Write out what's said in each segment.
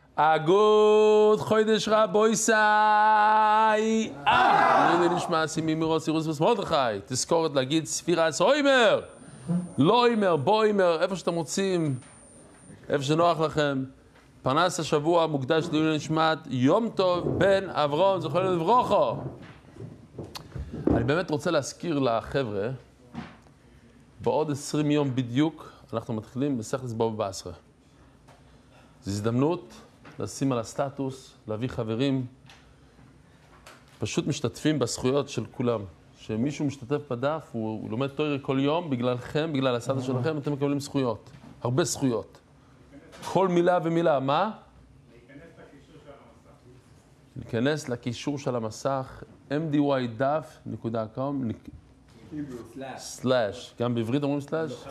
אגוד חודש רבויסאי. הנה נשמע סימי מירוס סירוס וסמרדכי. תזכורת להגיד ספירס אוימר. לא אימר, בוא אימר, איפה שאתם רוצים, איפה שנוח לכם. פרנס השבוע מוקדש לעילוי נשמת יום טוב בן אברהם זכרונו לברכה. אני באמת רוצה להזכיר לחבר'ה, בעוד 20 יום בדיוק אנחנו מתחילים מסכת בבא בתרא. זו הזדמנות לשים על הסטטוס, להביא חברים, פשוט משתתפים בזכויות של כולם. שמישהו משתתף בדף, הוא לומד תורה כל יום, בגללכם, בגלל הסטטוס שלכם, אתם מקבלים זכויות. הרבה זכויות. כל מילה ומילה. מה? להיכנס לקישור של המסך, mdydaf.com סלאש. גם בעברית אומרים סלאש?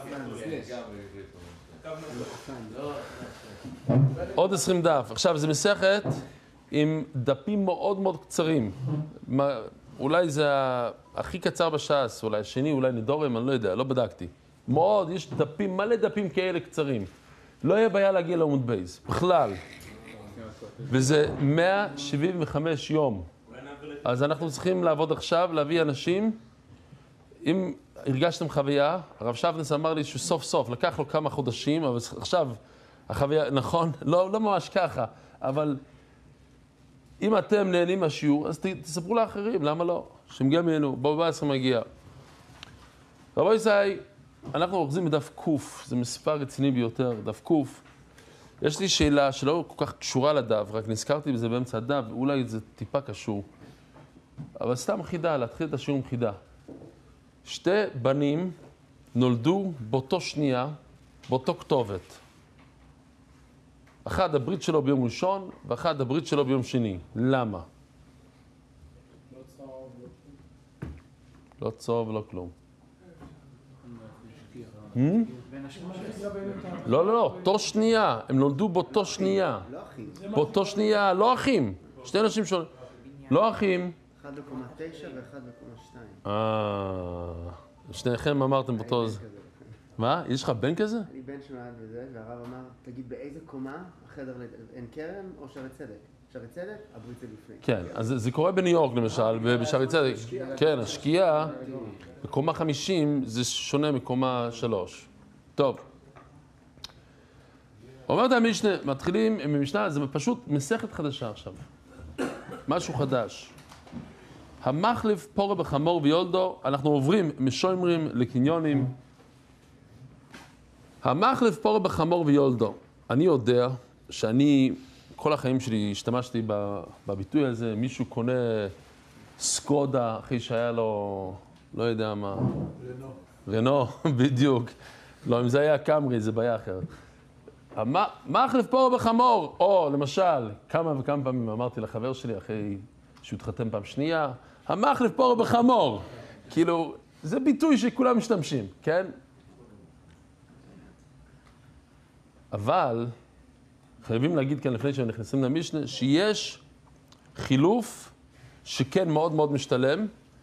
עוד 20 דף. עכשיו, זה מסכת עם דפים מאוד מאוד קצרים. אולי זה הכי קצר בש"ס, אולי השני, אולי נדורם, אני לא יודע, לא בדקתי. מאוד, יש דפים, מלא דפים כאלה קצרים. לא יהיה בעיה להגיע לעמוד בייס, בכלל. וזה 175 יום. אז אנחנו צריכים לעבוד עכשיו, להביא אנשים. אם הרגשתם חוויה, הרב שבנס אמר לי שסוף סוף, לקח לו כמה חודשים, אבל עכשיו החוויה, נכון? לא ממש ככה, אבל אם אתם נהנים מהשיעור, אז תספרו לאחרים, למה לא? שהם גם ייהנו, בבא בתרא מגיע. רבו ישי, אנחנו אוחזים בדף קוף, זה מספר רציני ביותר, דף קוף. יש לי שאלה שלא כל כך קשורה לדף, רק נזכרתי בזה באמצע הדף, ואולי זה טיפה קשור. אבל סתם חידה, להתחיל את השיעור עם חידה. שתי בנים נולדו באותו שנייה, באותו כתובת. אחד הברית שלו ביום ראשון, ואחד הברית שלו ביום שני. למה? לא צהוב ולא כלום. לא, אותו שנייה. הם נולדו באותו שנייה. באותו שנייה, לא אחים. שתי אנשים שונים. לא אחים. 1.9 ו-1.2. שניכם אמרתם באותו... מה? יש לך בן כזה? אני בן שנולד וזה, והרב אמר, תגיד באיזה קומה החדר אין כרם או שערי צדק? שערי צדק, הברית זה לפני. כן, אז זה קורה בניו יורק למשל, בשערי צדק. כן, השקיעה, בקומה 50 זה שונה מקומה 3. טוב. אומרת המשנה, מתחילים עם המשנה, זה פשוט מסכת חדשה עכשיו. משהו חדש. המחליף פורה בחמור ויולדו, אנחנו עוברים משוימרים לקניונים. המחליף פורה בחמור ויולדו. אני יודע שאני, כל החיים שלי השתמשתי בביטוי הזה, מישהו קונה סקודה אחרי שהיה לו, לא יודע מה. רנו, בדיוק. לא, אם זה היה קמרי, זה בעיה אחרת. המחליף פורה בחמור, או למשל, כמה וכמה פעמים אמרתי לחבר שלי אחרי שהוא התחתן פעם שנייה, המחליף פורה בחמור. כאילו, זה ביטוי שכולם משתמשים, כן? אבל חייבים להגיד כאן לפני שנכנסים למשנה, שיש חילוף שכן מאוד מאוד משתלם,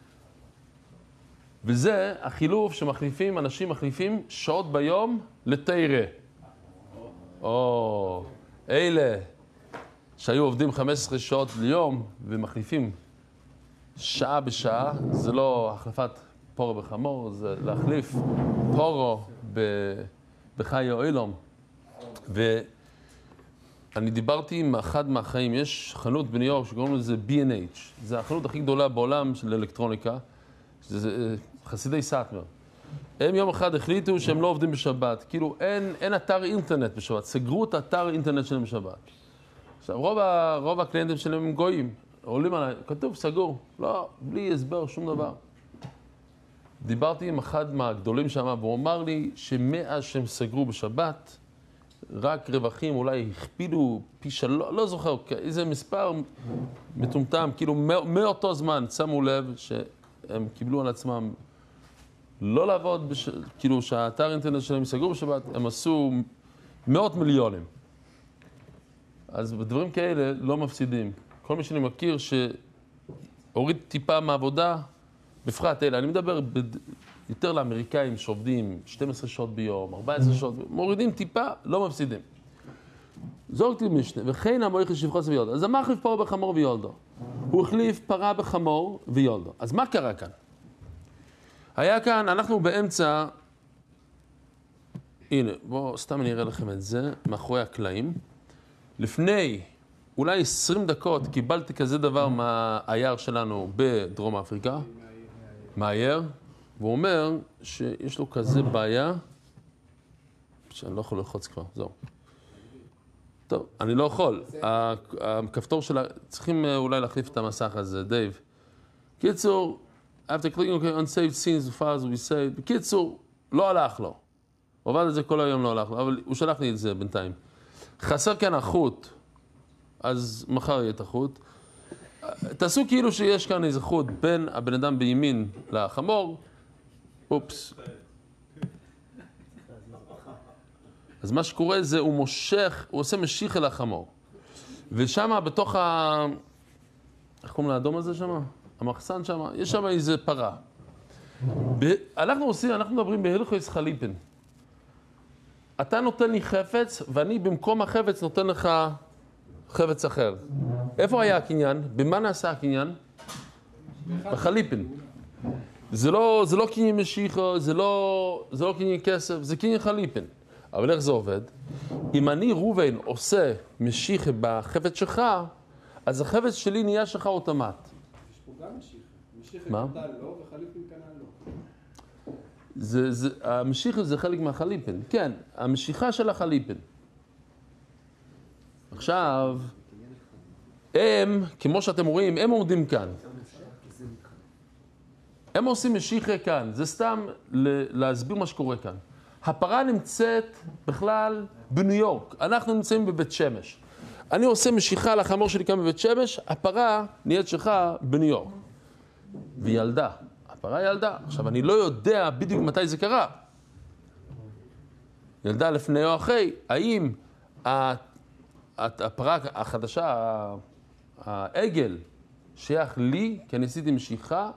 וזה החילוף שמחליפים, אנשים מחליפים שעות ביום לתורה. אלה שהיו עובדים 15 שעות ליום ומחליפים שעה בשעה, זה לא החלפת פורו בחמור, זה להחליף פורו בחיי העולם. ואני דיברתי עם אחד מהחיים, יש חנות בניו יורק שקוראים לזה B&H, זה החנות הכי גדולה בעולם של אלקטרוניקה, זה חסידי סאטמר. הם יום אחד החליטו שהם לא עובדים בשבת, כאילו אין אתר אינטרנט בשבת, סגרו את האתר אינטרנט שלהם בשבת. עכשיו, רוב הקליינטים שלהם הם גויים, עולים עליי, כתוב סגור, לא, בלי הסבר, שום דבר. דיברתי עם אחד מהגדולים שם, והוא אמר לי שמאז שהם סגרו בשבת, רק רווחים אולי הכפידו פי לא זוכר, איזה מספר מטומטם, כאילו מאותו זמן שמו לב שהם קיבלו על עצמם לא לעבוד, כאילו שהאתר אינטרנט שלהם סגרו בשבת, הם עשו מאות מיליונים. אז בדברים כאלה לא מפסידים. כל מי שאני מכיר שהוריד טיפה מהעבודה, בפרט אלה, אני מדבר יותר לאמריקאים שעובדים 12 שעות ביום, 14 שעות, מורידים טיפה, לא מפסידים. זורקתי משנה, וכן המויכל שפחוס ויולדו. אז מה החליף פרה בחמור ויולדו? הוא החליף פרה בחמור ויולדו. אז מה קרה כאן? היה כאן, אנחנו באמצע, הנה, בואו, סתם אני אראה לכם את זה, מאחורי הקלעים. לפני אולי 20 דקות קיבלתי כזה דבר מהאייר שלנו בדרום אפריקה, מהאייר, והוא אומר שיש לו כזה בעיה, שאני לא יכול ללחוץ כבר, זהו. טוב, אני לא יכול. הכפתור שלה, צריכים אולי להחליף את המסך הזה, דייב. קיצור, after clicking on unsaved scenes, the files will be saved. בקיצור, לא הלך לו. הוא עובד על זה כל היום, לא הלך לו, אבל הוא שלח לי את זה בינתיים. חסר כאן החוט, אז מחר יהיה את החוט. תעשו כאילו שיש כאן איזה חוט בין הבן אדם בימין לחמור. אופס. אז מה שקורה זה הוא מושך, הוא עושה משיך אל החמור. ושם בתוך איך קוראים לאדום הזה שם? המחסן שם, יש שם איזה פרה. אנחנו מדברים בהלכות חליפין. אתה נותן לי חפץ, ואני במקום החפץ נותן לך חפץ אחר. איפה היה הקניין? במה נעשה הקניין? בחליפין. זה לא קניין משיכה, זה לא קניין כסף, זה קניין חליפין. אבל איך זה עובד? אם אני ראובן עושה משיכה בחפץ שלך, אז החפץ שלי נהיה שלך אוטומט. יש פה גם משיכה. משיכה קטן לא וחליפין קטן לא. המשיכה זה חלק מהחליפין. כן, המשיכה של החליפין. עכשיו, הם, כמו שאתם רואים, הם עומדים כאן. הם עושים משיכה כאן. זה סתם להסביר מה שקורה כאן. הפרה נמצאת בכלל בניו יורק. אנחנו נמצאים בבית שמש. אני עושה משיכה לחמור שלי כאן בבית שמש, הפרה נהיית שלך בניו יורק. וילדה. הפרה ילדה. עכשיו, אני לא יודע בדיוק מתי זה קרה. ילדה לפני או אחרי. האם הפרה החדשה, העגל, שייך לי, כי אני עשיתי משיכה,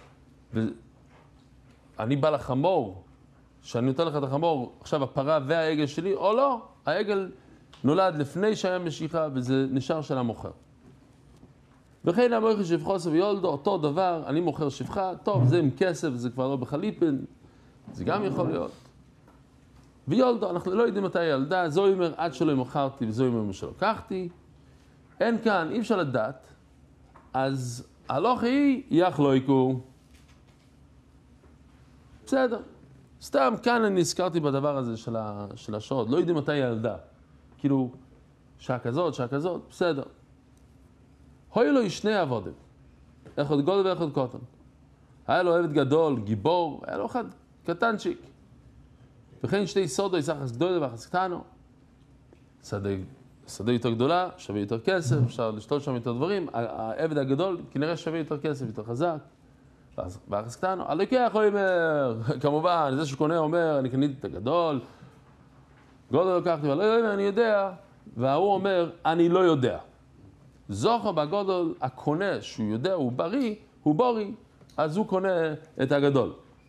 ואני בא לחמור, שאני נותן לך את החמור, עכשיו הפרה והעגל שלי, או לא, העגל נולד לפני שהיה משיכה, וזה נשאר של המוכר. וכן המויכל שפחוס ויולדו, אותו דבר, אני מוכר שפחה, טוב, זה עם כסף, זה כבר לא בחליפין, זה גם יכול להיות. ויולדו, אנחנו לא יודעים מתי ילדה, זו אומר עד שלא מוכרתי, וזו אומר שלא לקחתי. אין כאן, אי אפשר לדעת, אז הלוך היא יחלוקו. בסדר. סתם כאן אני הזכרתי בדבר הזה של השעות, לא יודעים מתי ילדה. כאילו, שעה כזאת, בסדר. היו לו שני עבודים, אחד גודל ואחד קטן. היה לו עבד גדול, גיבור, היה לו אחד קטנצ'יק. וכן שתי סודו, יחס גדול ויחס קטנו. שדה יותר גדולה, שווה יותר כסף, אפשר לשתול שם יותר דברים. העבד הגדול כנראה שווה יותר כסף, יותר חזק. ויחס קטנו. הלוקח הוא אומר, כמובן, זה שקונה אומר, אני קניתי את הגדול. גודל לקחתי, אבל לא יודע, אני יודע. והוא אומר, אני לא יודע. זוכר בגודל, הקונה שהוא יודע, הוא בריא, הוא בורי, אז הוא קונה את הגדול.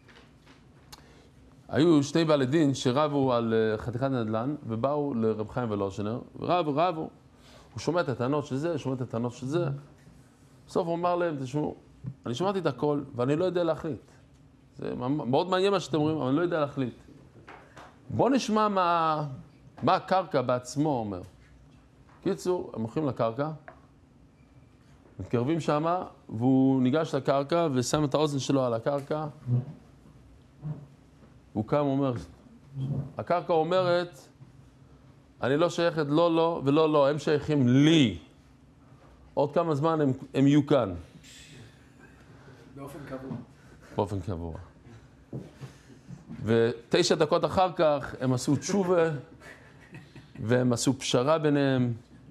היו שני בעלי דין שרבו על חתיכת נדל"ן, ובאו לרב חיים ולושנר, ורבו. הוא שומע את הטענות של זה, שומע את הטענות של זה. בסוף הוא אמר להם, תשמעו, אני שמעתי את הכל, ואני לא יודע להחליט. זה מאוד מעניין מה שאתם אומרים, אבל אני לא יודע להחליט. בואו נשמע מה הקרקע בעצמו אומר. קיצור, הם הולכים לקרקע, מתקרבים שמה, והוא ניגש לקרקע ושם את האוזן שלו על הקרקע. הוא קם ואומר, הקרקע אומרת, אני לא שייכת לא ולא, הם שייכים לי. עוד כמה זמן הם יהיו כאן. באופן קבוע. ו9 דקות אחר כך הם עשו תשובה, והם עשו פשרה ביניהם,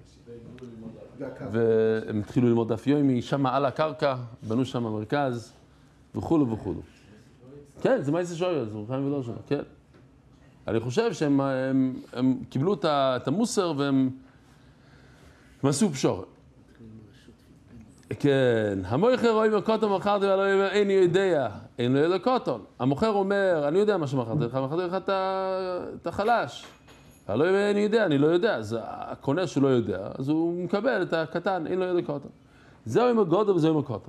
והם התחילו ללמוד דף יומי, שם על הקרקע, בנו שם מרכז, וכולו. כן, זה מעשה שויו, זה רחיים ולא שלו, כן. אני חושב שהם קיבלו את המוסר והם עשו פשורה. כן, המוכר אומר קוטון מכרתי ולא אומר אין יודע, אין לו קוטון. המוכר אומר, אני יודע מה שמכרתי לך, מכרתי לך את החלש. הלא אני יודע, אני לא יודע, אז הקונה שלא יודע, אז הוא מקבל את הקטן, אין לו יודע קוטן. זהו עם הגודל וזהו עם הקוטן.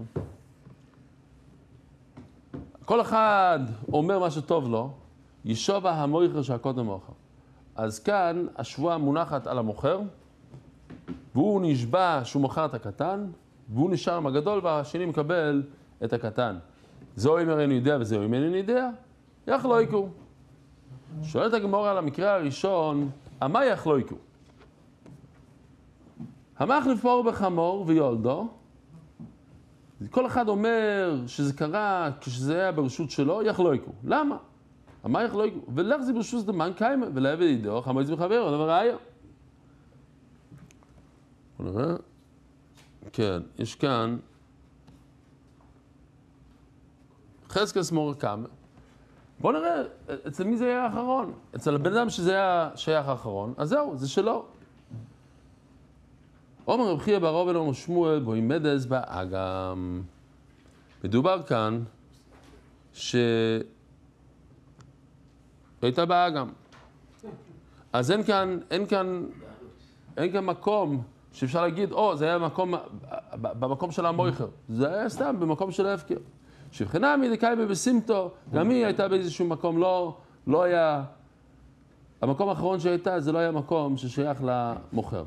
כל אחד אומר מה שטוב לו, ישובה המויכר שהקוטן מוכר. אז כאן השבועה מונחת על המוכר, והוא נשבע שהוא מוכר את הקטן, והוא נשאר עם הגדול והשני מקבל את הקטן. זהו אם אני יודע וזהו אם אני יודע, יחלוקו. שואלת הגמרא על המקרה הראשון, מה יחלוקו? המחליף פור בחמור ויולדו, כל אחד אומר שזה קרה כשזה היה ברשות שלו, יחלוקו. למה? מה יחלוקו? ולך זה ברשות דמן קיימה, ולעבד ידו, חמוץ מחבר, או דבר ראיה. נראה? כן, יש כאן חזקס מור קאמה. בואו נראה, אצל מי זה היה האחרון? אצל הבן אדם שזה היה שייך האחרון, אז זהו, זה שלו. עומר רב חייא בר אבן אומר שמואל, בו עם מדז באגם. מדובר כאן שהייתה באגם. אז אין כאן מקום שאפשר להגיד, זה היה במקום של המויכר. זה היה סתם במקום של ההפקר. שבחינה מדקאי בבסימתו, גם היא הייתה באיזשהו מקום, לא היה, המקום האחרון שהייתה, זה לא היה מקום ששייך למוכר.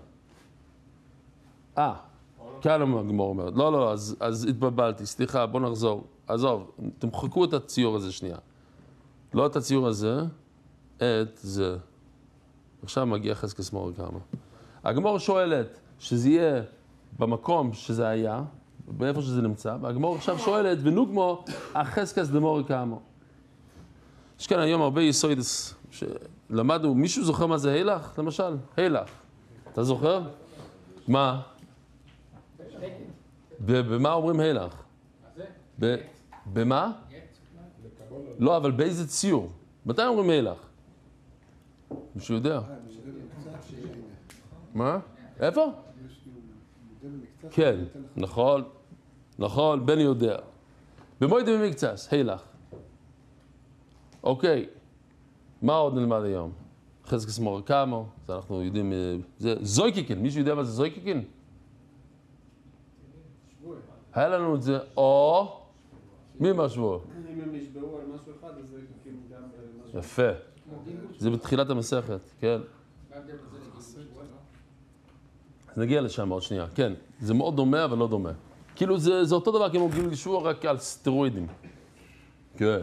כאן הגמור אומרת, לא, אז התבלבלתי, סליחה, בוא נחזור. עזוב, תמחקו את הציור הזה שנייה. לא את הציור הזה, את זה. עכשיו מגיע חזקס מור קאמה. הגמור שואלת שזה יהיה במקום שזה היה, באיפה שזה נמצא, והגמור עכשיו שואלת, ונוגמו החזקס דמור קאמה. יש כאן היום הרבה יסוידס שלמדו, מישהו זוכר מה זה הילך? למשל, הילך. אתה זוכר? מה? במה אומרים הילך? במה? לא, אבל באיזה ציור? מתי אומרים הילך? מישהו יודע? מה? איפה? כן, נכון, בני יודע. במועד במקצס, הילך. אוקיי, מה עוד נלמד היום? חזקס מור קאמה, זה אנחנו יודעים, זה זויקיקין, מישהו יודע מה זה זויקיקין? היה לנו את זה, או, מי מה שבוע? אם הם ישבעו על משהו אחד, אז זה כאילו גם משהו... יפה, זה בתחילת המסכת, כן. אז נגיע לשם עוד שנייה, כן, זה מאוד דומה אבל לא דומה. כאילו זה אותו דבר כמו גיל שבוע רק על סטרואידים. כן.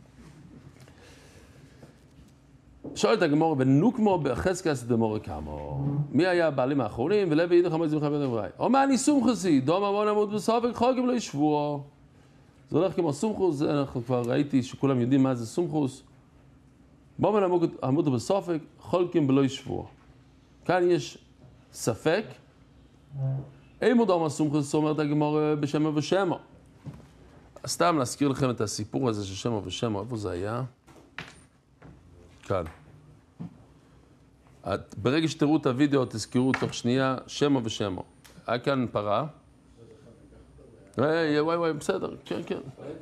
שואלת הגמור, ונוקמו בחזקס דמור קאמה. מי היה הבעלים האחרונים? ולוי ידע חמוץ מחבר דברי. אומר אני סומכוסי, דום המון עמוד בסופק, חולקים לא ישבוע. זה הולך כמו סומכוס, אנחנו כבר ראיתי שכולם יודעים מה זה סומכוס. בום עמוד בסופק, חולקים בלא ישבוע. כאן יש ספק. אין מודום הסומכוס, אומרת הגמור בשמו ושמו. סתם להזכיר לכם את הסיפור הזה של שמו ושמו, איפה זה היה? כאן. ברגע שתראו את הוידאו, תזכרו תוך שנייה, שמו ושמו. היה כאן פרה. וואי, בסדר, כן.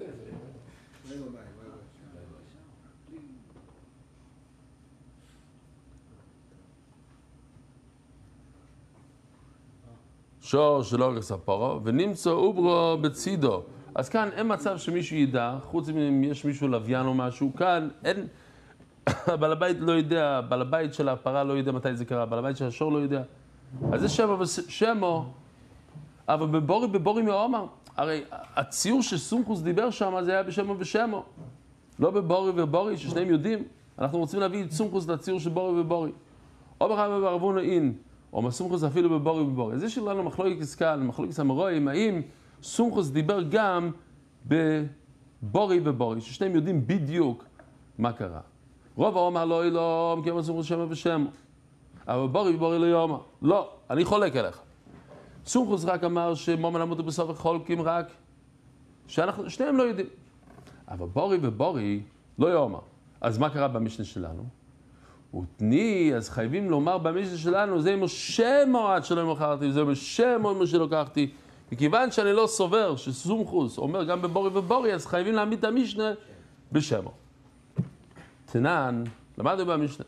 שור שלא רס הפרה, ונמצא אוברו בצידו. אז כאן אין מצב שמישהו ידע, חוץ אם יש מישהו לוויין או משהו, כאן אין... בעל הבית לא יודע, בעל הבית של הפרה לא יודע מתי זה קרה, בעל הבית של השור לא יודע. אז זה שמו, אבל בבורי מאומר, הרי הציור שסומכוס דיבר שם זה היה בשמו ושמו. לא בבורי ובורי, ששניהם יודעים. אנחנו רוצים להביא את סומכוס לציור של בורי ובורי. או בחיים בערבון אין, או מסומכוס אפילו בבורי ובורי. אז יש לנו מחלוקת כאן, מחלוקת המרואים, האם סומכוס דיבר גם בבורי ובורי, ששניהם יודעים בדיוק מה קרה. רוב האומר לא אילום, כי הם סומכוס שמו ושמו. אבל בורי ובורי לא יאמר. לא, אני חולק עליך. סומכוס רק אמר שמומן עמוד בסוף חולקים רק, שאנחנו, שניהם לא יודעים. אבל בורי ובורי לא יאמר. אז מה קרה במשנה שלנו? ותני, אז חייבים לומר במשנה שלנו, זה עם שמו עד שלא מכרתי, זה עם שמו שלוקחתי. מכיוון שאני לא סובר שסומכוס אומר גם בבורי ובורי, אז חייבים להעמיד את המשנה בשמו. תנן, למדנו במשנה.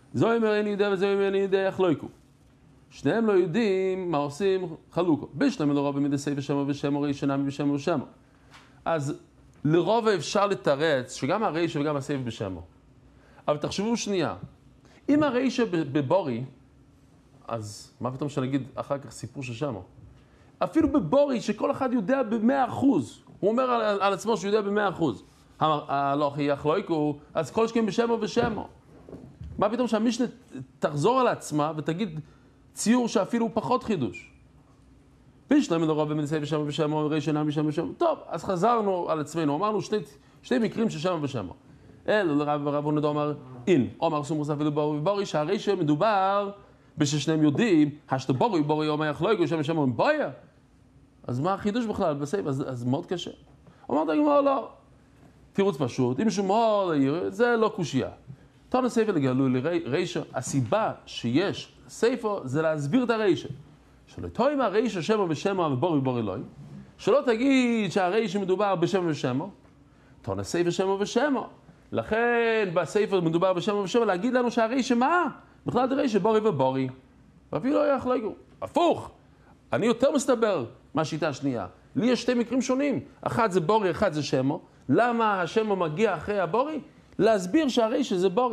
זו אומר אין יודע וזו אומר אין יודע איך לא יקו. שניהם לא יודעים מה עושים חלוקו. בשלם לרוב במידי סייפה שמו ושמו ראשונה בשמו ושמו. אז לרוב אפשר לתרץ שגם הרישה וגם הסייפה בשמו. אבל תחשבו שנייה, אם הרישה בבורי, אז מה פתאום שנגיד אחר כך סיפור ששמו? אפילו בבורי שכל אחד יודע ב100%, הוא אומר על עצמו שהוא יודע ב100%. לא אחי יחלויקו, אז כל שכם בשמו ושמו. מה פתאום שהמשנה תחזור על עצמה ותגיד ציור שאפילו הוא פחות חידוש. בשלם לרוב ומנסה בשמו ושמו, ראשונה בשמו ושמו. טוב, אז חזרנו על עצמנו, אמרנו שני מקרים ששמו ושמו. לרב ונדו אמר, אין, אומר סומרוס אפילו בורי ובורי, שהרי שמדובר בששניהם יודעים, השתו בורי ובורי אומר יחלויקו, שם ושמו הם בויה. אז מה החידוש בכלל בסייף? אז מאוד קשה. אמרת הגמרא לא. תירוץ פשוט, אם שמו לעיר, זה לא קושייה. תון הסייפה לגלוי לרישה, הסיבה שיש סייפו זה להסביר את הרישה. שלא תוים הרישה שמו ושמו ובורי ובורי לא. שלא תגיד שהרישה מדובר בשמו ושמו. תון הסייפה שמו ושמו. לכן בסייפה מדובר בשמו ושמו, להגיד לנו שהרישה מה? בכלל את הרישה בורי ובורי. ואפילו לא יחלוקו. הפוך. אני יותר מסתבר מהשיטה השנייה. לי יש שתי מקרים שונים. אחד זה בורי, אחד זה שמו. למה השמו מגיע אחרי הבורי? להסביר שהרישה זה בורי.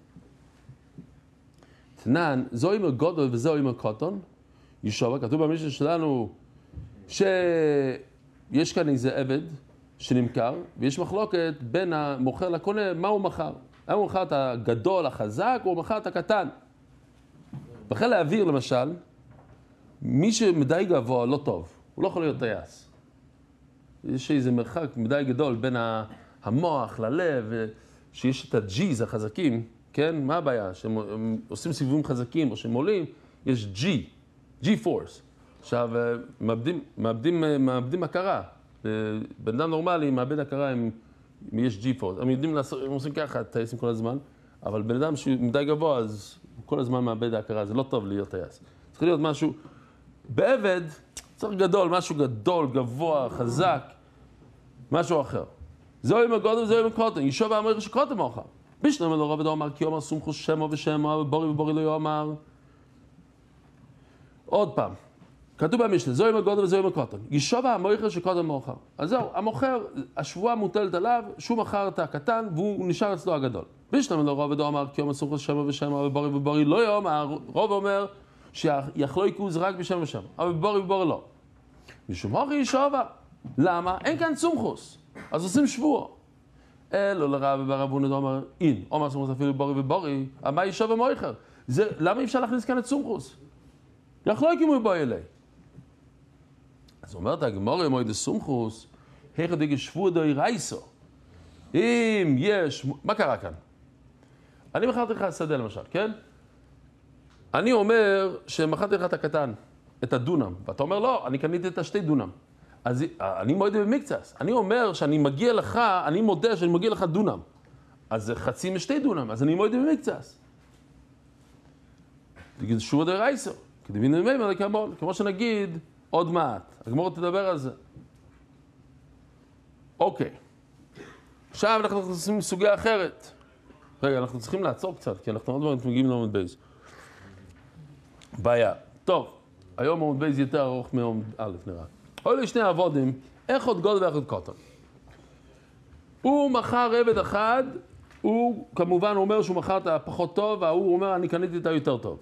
תנן, זו אימא גודל וזו אימא קוטון. ישובה, כתוב במשנה שלנו שיש כאן איזה עבד שנמכר, ויש מחלוקת בין המוכר לקונה, מה הוא מכר? האם הוא מכר את הגדול, החזק, או הוא מכר את הקטן? בחיל האוויר למשל, מי שמדי גבוה לא טוב, הוא לא יכול להיות טייס. יש איזה מרחק מדי גדול בין המוח ללב, שיש את הג'יז החזקים, כן? מה הבעיה? שהם עושים סיבובים חזקים או שהם עולים, יש G-Force. עכשיו, מאבדים הכרה. בן אדם נורמלי מאבד הכרה אם יש G-Force. הם יודעים לעשות, הם עושים ככה, טייסים כל הזמן, אבל בן אדם שמדי גבוה, אז כל הזמן מאבד ההכרה, זה לא טוב להיות טייס. צריך להיות משהו, בעבד צריך גדול, משהו גדול, גבוה, חזק, משהו אחר. זהו עם הגודל וזהו עם הקוטן. ישוב ואמר שקוטן מאוחר. בשלם לרוב ודו אמר כי יאמר סומכוס שמו ושמו ובורי ובורי לא יאמר. עוד פעם. כתוב במשנה, זהו עם הגודל וזהו עם הקוטן. ישוב ואמר שקוטן מאוחר. אז זהו, המוכר, השבועה מוטלת עליו, שהוא מכר את הקטן והוא נשאר אצלו הגדול. בשלם לרוב ודו אמר כי יאמר סומכוס שמו ושמו ובורי ובורי לא יאמר. רוב אומר שיחלוקו זה רק בשם ושם, אבל בבורי ובורי לא. משום הוכי ישובה. למה? אין כאן סומכוס. אז עושים שבוע. אלו לרב ורב ונדו אמר, אין, אומר סומכוס אפילו בורי ובורי, מה ישוב ומויכר? למה אי אפשר להכניס כאן את סומכוס? יחלוק אם הוא בוא אלי. אז אומרת הגמרא מויד סומכוס, היכא דגי שבוע דוי רייסו. אם יש, מה קרה כאן? אני מכרתי לך שדה למשל, כן? אני אומר שמכרתי לך את הקטן, את הדונם, ואתה אומר לא, אני קניתי את השתי דונם. אז אני מועד במקצס. אני אומר שאני מגיע לך, אני מודה שאני מגיע לך דונם. אז זה חצי משתי דונם, אז אני מועד במקצס. תגיד שוב די רייסו, כדבין נמימה לכמול, כמו שנגיד עוד מעט. הגמרא תדבר על זה. אוקיי. עכשיו אנחנו עושים סוגיה אחרת. רגע, אנחנו צריכים לעצור קצת, כי אנחנו עוד מעט מגיעים לעמוד בייס. בעיה. טוב, היום עמוד בייס יותר ארוך מעמוד א' נראה. אלה שני עבודים, אחד גודל ואחד קוטן. הוא מכר עבד אחד, הוא כמובן אומר שהוא מכר את הפחות טוב, והוא אומר אני קניתי את היותר טוב.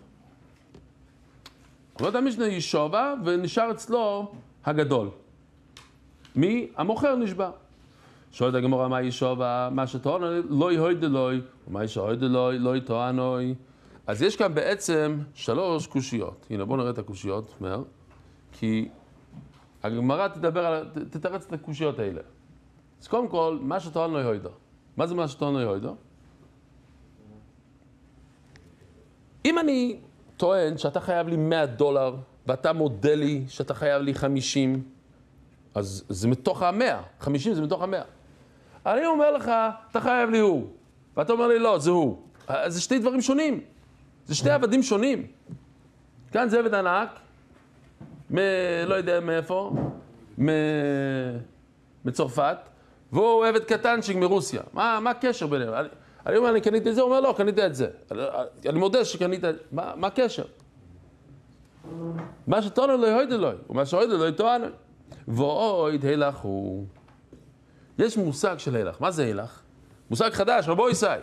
אומרת המשנה ישובה ונשאר אצלו הגדול. מי? המוכר נשבע. שואלת הגמרא מה ישובה, מה שטוען לא יהוד דלוי, ומה ישהוד דלוי, לא יטוענוי. אז יש כאן בעצם 3 קושיות. הנה בואו נראה את הקושיות, מהר. כי הגמרא תתרץ את הקושיות האלה. אז קודם כל, מה שטוען לא יהודו. מה זה מה שטוען לא יהודו? אם אני טוען שאתה חייב לי $100, ואתה מודה לי שאתה חייב לי 50, אז זה מתוך ה-100. 50 זה מתוך ה-100. אני אומר לך, אתה חייב לי הוא. ואתה אומר לי, לא, זה הוא. אז זה שתי דברים שונים. זה שתי עבדים שונים. כאן זה עבד ענק, לא יודע מאיפה, מצרפת, והוא עבד קטנצ'יק מרוסיה. מה הקשר ביניהם? אני אומר, אני קניתי את זה, הוא אומר, לא, קניתי את זה. אני מודה שקניתי את זה. מה הקשר? מה שטוענו לא יהוד אלוהי, ומה שהויד אלוהי טוענו. ואויד הילך הוא... יש מושג של הילך. מה זה הילך? מושג חדש, רבו ישי.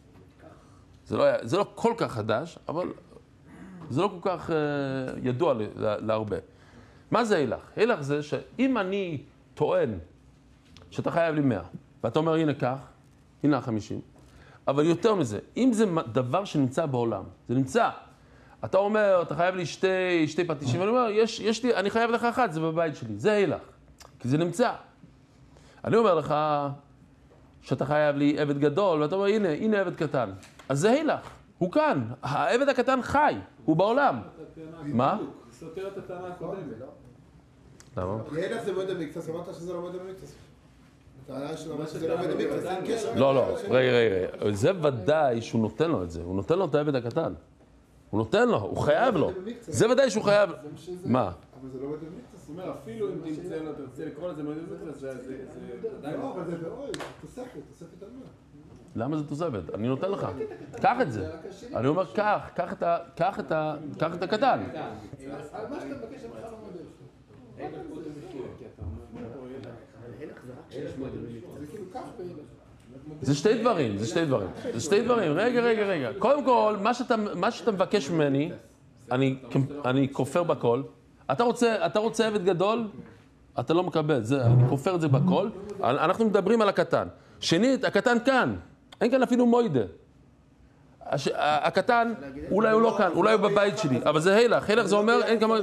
זה לא כל כך חדש, אבל זה לא כל כך ידוע להרבה. מה זה הילך? הילך זה שאם אני טוען שאתה חייב לי 100, ואתה אומר, הנה כך, הנה 50, אבל יותר מזה, אם זה דבר שנמצא בעולם, זה נמצא. אתה אומר, אתה חייב לי שתי פטישים, ואני אומר, אני חייב לך אחד, זה בבית שלי, זה הילך, כי זה נמצא. אני אומר לך שאתה חייב לי עבד גדול, ואתה אומר, הנה עבד קטן. אז זה הילך, הוא כאן, העבד הקטן חי, הוא בעולם. מה? זה סותר את הטענה הקודמת. למה? הילך זה מועד המקצת, אמרת שזה לא מועד המקצת. הטענה שלו שזה לא מועד המקצת, אין קשר. לא, רגע, זה ודאי שהוא נותן לו את זה, הוא נותן לו את העבד הקטן. הוא נותן לו, הוא חייב לו. זה ודאי שהוא חייב. מה? אבל זה לא מועד המקצת. זאת אומרת, אפילו אם תמצא לו, תרצה לקרוא לזה מועד המקצת, זה עדיין... לא, אבל זה באוי, תוספת על מה? למה זה תוספת? אני נותן לך. קח את זה. אני אומר, קח את הקטן. על מה שאתה מבקש, אני בכלל לא מודה לך. אין לך עוד מחיר, כי אתה אומר פה ילך. הילך זה רק שיש מועד במקצת. זה כאילו כך בהילך. זה שתי דברים. רגע. קודם כל, מה שאתה מבקש ממני, אני כופר בכל. אתה רוצה עבד גדול? אתה לא מקבל. אני כופר את זה בכל. אנחנו מדברים על הקטן. שנית, הקטן כאן. אין כאן אפילו מוידה. הקטן, אולי הוא לא כאן, אולי הוא בבית שלי, אבל זה הילך. הילך זה אומר, אין כמה...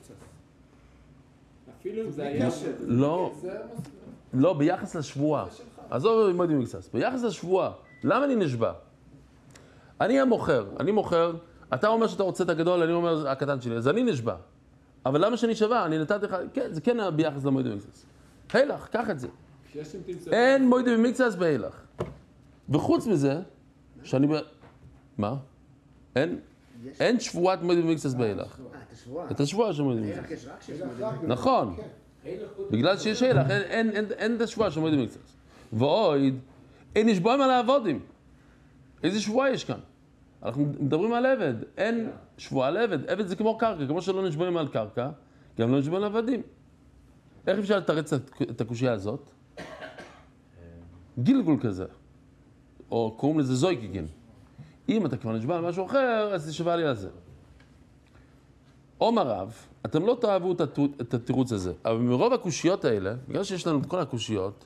אפילו אם זה היה... לא, ביחס לשבועה. עזוב מוידה מקצת. ביחס לשבועה. למה אני נשבע? אני מוכר. אתה אומר שאתה רוצה את הגדול, אני אומר, הקטן שלי. אז אני נשבע. אבל למה שאני שווה? אני נתתי לך... כן, זה כן ביחס למוידה מקצת. הילך, קח את זה. אין מוידה במקצת בהילך. וחוץ מזה, שאני... מה? אין שבועת מוידה במקצת בהילך. את השבועה של מוידה במקצת. הילך יש רק שיש מועד במקצת. נכון. בגלל שיש הילך, אין את השבועה של מוידה במקצת. ואויד, אין נשבועים על העבודים. איזה שבועה יש כאן? אנחנו מדברים על עבד. אין שבועה על עבד. עבד זה כמו קרקע. כמו שלא נשבועים על קרקע, גם לא נשבועים על עבדים. איך אפשר לתרץ את הקושיה הזאת? גילגול כזה. או קוראים לזה זויקיגין. אם אתה כבר נשבע על משהו אחר, אז תשבע לי על זה. אומר רב, אתם לא תאהבו את התירוץ הזה, אבל מרוב הקושיות האלה, בגלל שיש לנו את כל הקושיות,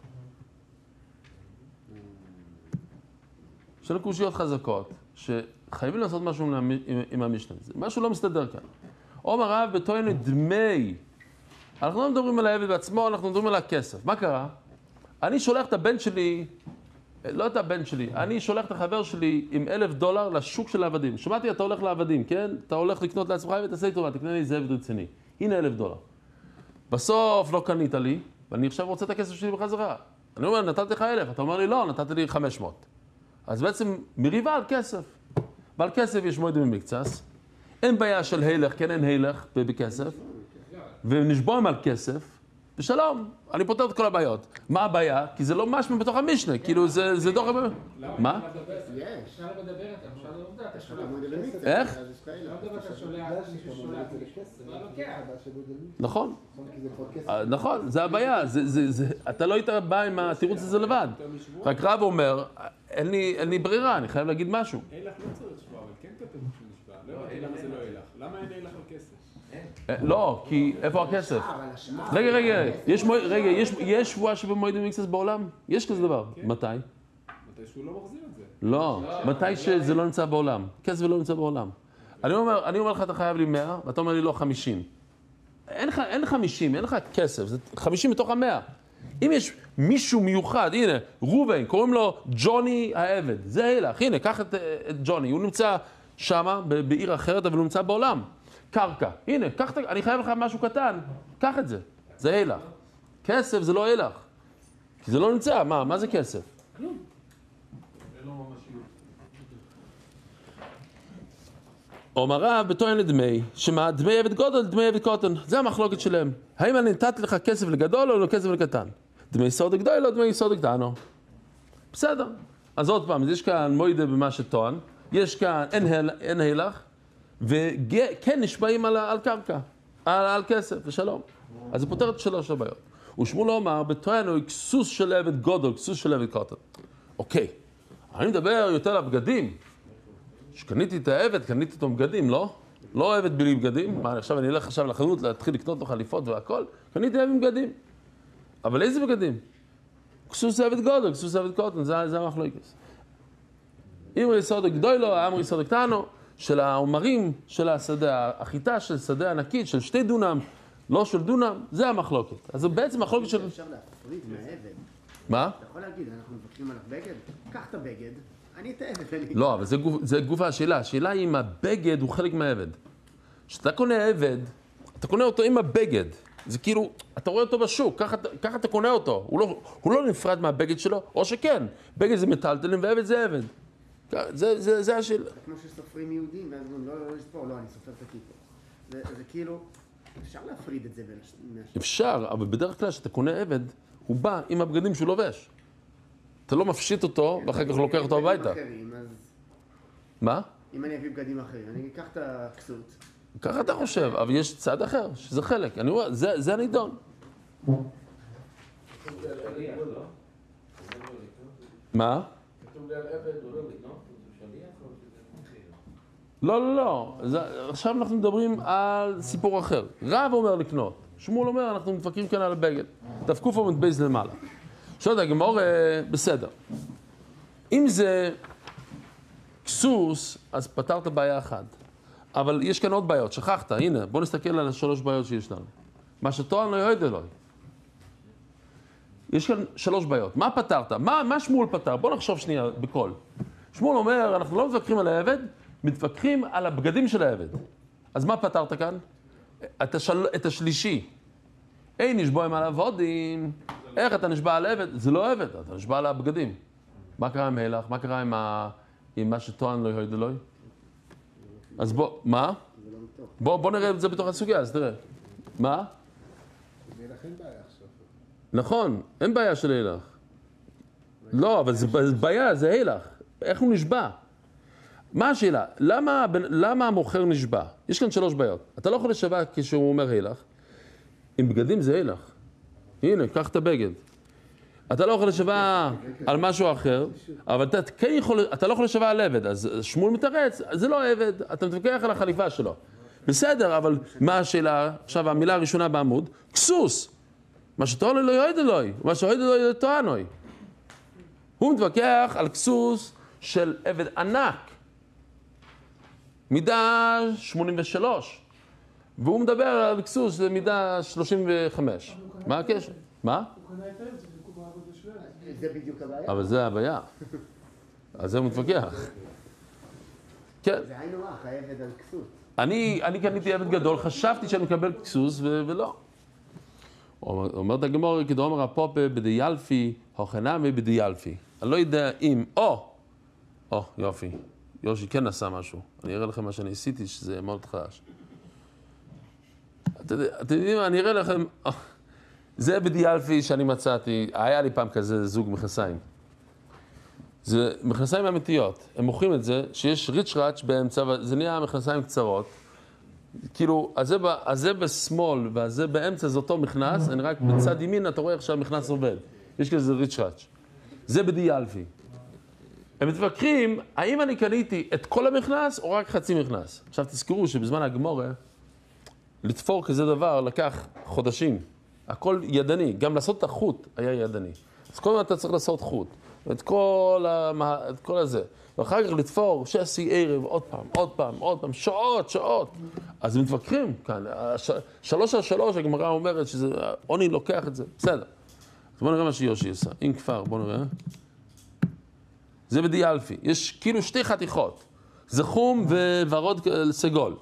יש לנו קושיות חזקות, שחייבים לעשות משהו עם המשנה. משהו לא מסתדר כאן. אומר רב, בתואנו דמי. אנחנו לא מדברים על העבד בעצמו, אנחנו מדברים על הכסף. מה קרה? אני שולח את הבן שלי, לא את הבן שלי, אני שולח את החבר שלי עם $1,000 לשוק של העבדים. שמעתי, אתה הולך לעבדים, כן? אתה הולך לקנות לעצמך ותעשה לי טובה, תקנה לי איזה עבד רציני. הנה $1,000. בסוף לא קנית לי, ואני עכשיו רוצה את הכסף שלי בחזרה. אני אומר, נתתי לך 1,000, אתה אומר לי, לא, נתתי לי 500. אז בעצם מריבה על כסף. ועל כסף יש מועד במקצת. אין בעיה של הילך, כן אין הילך בכסף. ונשבועים על כסף. ושלום, אני פותר את כל הבעיות. מה הבעיה? כי זה לא משהו בתוך המשנה, כאילו זה דוח... מה? יש. אפשר לדבר איתם, אפשר לדבר, אתה שולח. איך? אתה שולח, אתה לוקח. נכון. נכון, זה הבעיה. אתה לא היית בא עם התירוץ הזה לבד. רק רב אומר, אין לי ברירה, אני חייב להגיד משהו. הילך לא צריך שבוע, אבל כן כתוב שהוא נשבע. לא, למה זה לא הילך? למה אין הילך על כסף? לא, כי איפה הכסף? רגע, יש שבועה שבמועד במקצת בעולם? יש כזה דבר. מתי? מתי שהוא לא מחזיר את זה. לא, מתי שזה לא נמצא בעולם. כסף לא נמצא בעולם. אני אומר לך, אתה חייב לי 100, ואתה אומר לי לא 50. אין 50, אין לך כסף, זה 50 מתוך 100. אם יש מישהו מיוחד, הנה, רובן, קוראים לו ג'וני העבד, זה הילך, הנה, קח את ג'וני, הוא נמצא שמה, בעיר אחרת, אבל הוא נמצא בעולם. קרקע, הנה, אני חייב לך משהו קטן, קח את זה, זה הילך. כסף זה לא הילך, כי זה לא נמצא, מה זה כסף? כלום. אומר רב, בתואן לדמי, שמה דמי עבד גודל, דמי עבד קטן, זה המחלוקת שלהם. האם אני נתתי לך כסף לגדול או לא כסף לקטן? דמי סוד גדול או דמי סוד קטן? בסדר. אז עוד פעם, יש כאן מוידה במה שטוען, יש כאן אין הילך, וכן נשבעים על קרקע, על כסף ושלום. אז זה פותר את 3 הבעיות. ושמואל אומר, בטוען הוא כסוס של עבד גודל, כסוס של עבד קטן. אוקיי, אני מדבר יותר על בגדים. שקניתי את העבד, קניתי אותו בגדים, לא? לא עבד בלי בגדים. מה, עכשיו אני אלך עכשיו לחנות, להתחיל לקנות לו חליפות והכל? קניתי עבד בגדים. אבל איזה בגדים? כסוס עבד גודל, כסוס עבד קטן, זה המחלוקת. אמרי סודק גדולו, אמרי סודק קטנו, של העומרים של השדה, החיטה של שדה ענקית, של 2 דונם, לא של דונם, זה המחלוקת. אז זה בעצם מחלוקת של... אפשר להפריד מהעבד. מה? אתה יכול להגיד, אנחנו מבקשים עליו בגד, קח את הבגד, אני את העבד. לא, אבל זה גופה השאלה. השאלה היא אם הבגד הוא חלק מהעבד. כשאתה קונה עבד, אתה קונה אותו עם הבגד. זה כאילו, אתה רואה אותו בשוק, ככה אתה קונה אותו. הוא לא נפרד מהבגד שלו, או שכן. בגד זה מטלטלים ועבד זה עבד. זה השאלה. זה כמו שסופרים יהודים, ואז אומרים, לא לספור, לא, אני סופר את הכיפות. זה כאילו, אפשר להפריד את זה בין השני. אפשר, אבל בדרך כלל כשאתה קונה עבד, הוא בא עם הבגדים שהוא לובש. אתה לא מפשיט אותו, ואחר כך לוקח אותו הביתה. מה? אם אני אביא בגדים אחרים, אני אקח את הכסות. ככה אתה חושב, אבל יש צד אחר, שזה חלק. אני אומר, זה הנידון. מה? כתוב לי על עבד, הוא לא לקנות, הוא שליח או לא, שזה מחיר? לא, לא. עכשיו אנחנו מדברים על סיפור אחר. רב אומר לקנות. שמואל אומר, אנחנו מתווכחים כאן על הבגד. דפקו פה מתבייז למעלה. שואלת הגמור, בסדר. אם זה כסוס, אז פתרת בעיה אחת. אבל יש כאן עוד בעיות, שכחת, הנה, בוא נסתכל על 3 בעיות שיש לנו. מה שטוען לא יועד אלוהי. יש כאן 3 בעיות. מה פתרת? מה שמואל פתר? בוא נחשוב שנייה בקול. שמואל אומר, אנחנו לא מתווכחים על העבד, מתווכחים על הבגדים של העבד. אז מה פתרת כאן? את השלישי. אין נשבוע עם העבודים. איך אתה נשבע על עבד? זה לא עבד, אתה נשבע על הבגדים. מה קרה עם הילך? מה קרה עם מה שטוען לא יועד אלוהי? אז מה? בוא נראה את זה בתוך הסוגיה, אז תראה. מה? להילך אין בעיה עכשיו. נכון, אין בעיה של הילך. לא, אבל זה בעיה, זה הילך. איך הוא נשבע? מה השאלה? למה המוכר נשבע? יש כאן 3 בעיות. אתה לא יכול לשבע כשהוא אומר הילך. עם בגדים זה הילך. הנה, קח את הבגד. אתה לא יכול לשבע על משהו אחר, אבל אתה לא יכול לשבע על עבד. אז שמואל מתרץ, זה לא עבד, אתה מתווכח על החליפה שלו. בסדר, אבל מה השאלה? עכשיו, המילה הראשונה בעמוד, כסוס. מה שטוען לא יועד אלוהי, מה שיועד אלוהי טוענוי. הוא מתווכח על כסוס של עבד ענק. מידה 83. והוא מדבר על כסוס של מידה 35. מה הקשר? מה? הוא קנה את העבד, זה בדיוק בעבודה שלו. זה בדיוק הבעיה. אבל זה הבעיה. אז זה הוא מתווכח. כן. זה היינו אח, העבד על כסות. אני קניתי עבד גדול, חשבתי שאני מקבל כסוס ולא. אומרת הגמור, כדאמר הפופה בדיילפי, הוכנמי בדיילפי. אני לא יודע אם, יופי. יושי כן עשה משהו. אני אראה לכם מה שאני עשיתי, שזה מאוד חדש. אתם יודעים מה, אני אראה לכם, זה בדיילפי שאני מצאתי, היה לי פעם כזה זוג מכנסיים. זה מכנסיים אמיתיות, הם מוכרים את זה, שיש ריץ' באמצע, זה נהיה מכנסיים קצרות. כאילו, הזה בשמאל והזה באמצע זה אותו מכנס, אני רק בצד ימין אתה רואה איך שהמכנס עובד. יש כזה ריץ'. זה בדיילפי. הם מתווכחים, האם אני קניתי את כל המכנס או רק חצי מכנס? עכשיו תזכרו שבזמן הגמורה, לתפור כזה דבר לקח חודשים. הכל ידני, גם לעשות את החוט היה ידני. אז כל הזמן אתה צריך לעשות חוט. את כל הזה. ואחר כך לתפור שסי ערב, עוד פעם, שעות. אז הם מתווכחים כאן. 3 על 3, הגמרא אומרת שזה, עוני לוקח את זה. בסדר. אז בואו נראה מה שיושי עשה. אם כבר, בואו נראה. זה בדיילפי. יש כאילו 2 חתיכות. זה חום וורוד סגול.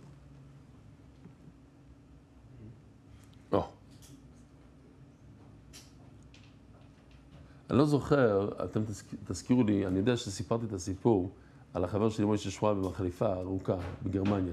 אני לא זוכר, אתם תזכירו לי, אני יודע שסיפרתי את הסיפור על החבר שלי מוישה ששבוע במחליפה ארוכה בגרמניה.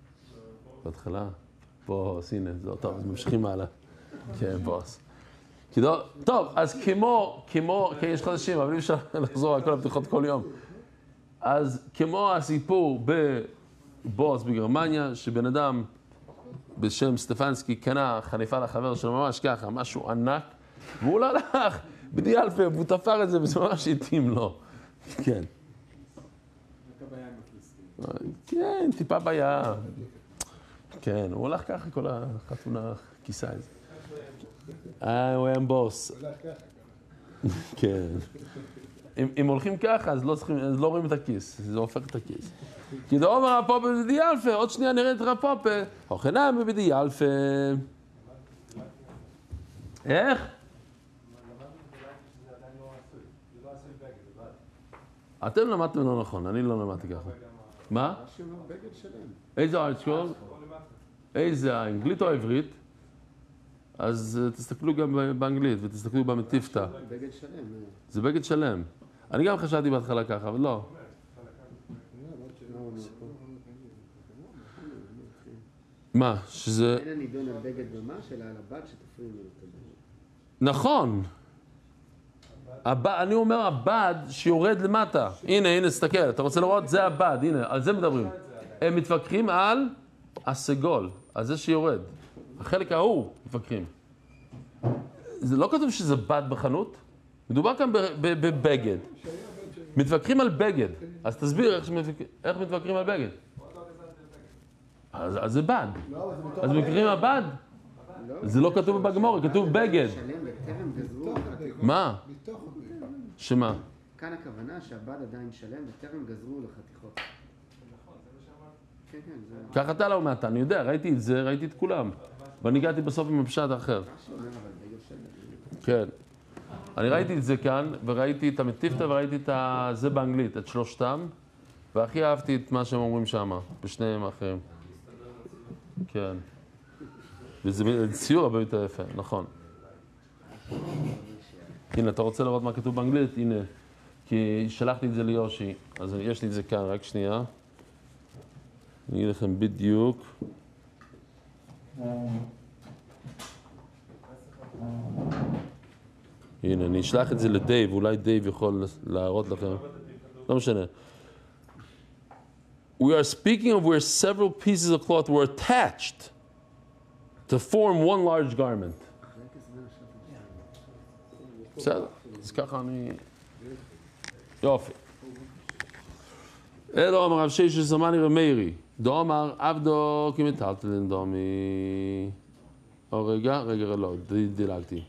בהתחלה? בוס, הנה, זה טוב, אז ממשיכים הלאה. כן, בוס. טוב, אז כמו, כן, יש חדשים, אבל אי אפשר לחזור על כל הבדיחות כל יום. אז כמו הסיפור בבוס בגרמניה, שבן אדם בשם סטפנסקי קנה חליפה לחבר שלו ממש ככה, משהו ענק, והוא לא הלך בדי אלפי, והוא תפר את זה וזה ממש התאים לו. כן. הייתה בעיה עם הפלסטין. כן, טיפה בעיה. כן, הוא הלך ככה כל החתונה, כיסה את זה. הוא היה עם בוס. הולך ככה. כן. אם הולכים ככה, אז לא רואים את הכיס, זה הופך את הכיס. כי דאמר רב פאפא בבדי אלפא, עוד שנייה נראה את רב פאפא, הוכנם בבדי אלפא. איך? אתם למדתם לא נכון, אני לא למדתי ככה. מה? רש"י אומר בגד שלם. איזה ארצ'קול? איזה האנגלית או העברית? אז תסתכלו גם באנגלית ותסתכלו במטיפתא. בגד שלם. זה בגד שלם. אני גם חשבתי בהתחלה ככה, אבל לא. מה? שזה... אין הנידון על בגד ממש, אלא על הבת שתפריעים לו את הבגד. נכון. אני אומר הבד שיורד למטה. הנה, תסתכל, אתה רוצה לראות? זה הבד, הנה, על זה מדברים. הם מתווכחים על הסגול, על זה שיורד. החלק ההוא מתווכחים. זה לא כתוב שזה בד בחנות, מדובר כאן בבגד. מתווכחים על בגד. אז תסביר איך מתווכחים על בגד. אז זה בד. אז מתווכחים על בד? זה לא כתוב בגמרא, כתוב בגד. שלם וטרם גזרו לחתיכות. מה? מתוך הבגד. שמה? כאן הכוונה שהבד עדיין שלם וטרם גזרו לחתיכות. כן, כן, זה... ככה אתה לא אומרת, אני יודע, ראיתי את זה, ראיתי את כולם. ואני הגעתי בסוף עם הפשט האחר. רש"י אומר אבל בגד שלם. כן. אני ראיתי את זה כאן, וראיתי את המטיפתא, וראיתי את זה באנגלית, את שלושתם, והכי אהבתי את מה שהם אומרים שם, בשניהם האחרים. כן. וזה ציור הרבה יותר יפה, נכון. הנה, אתה רוצה לראות מה כתוב באנגלית? הנה. כי שלחתי את זה ליושי, אז יש לי את זה כאן, רק שנייה. אני אגיד לכם בדיוק. הנה, אני אשלח את זה לדייב, אולי דייב יכול להראות לכם. לא משנה. We are speaking of where several pieces of cloth were attached to form one large garment. בסדר, אז ככה אני... יופי. אלו אמר רב ששת זמני רמיירי. דו אמר עבדו כמטלטלין דומי. או רגע, לא, דילגתי.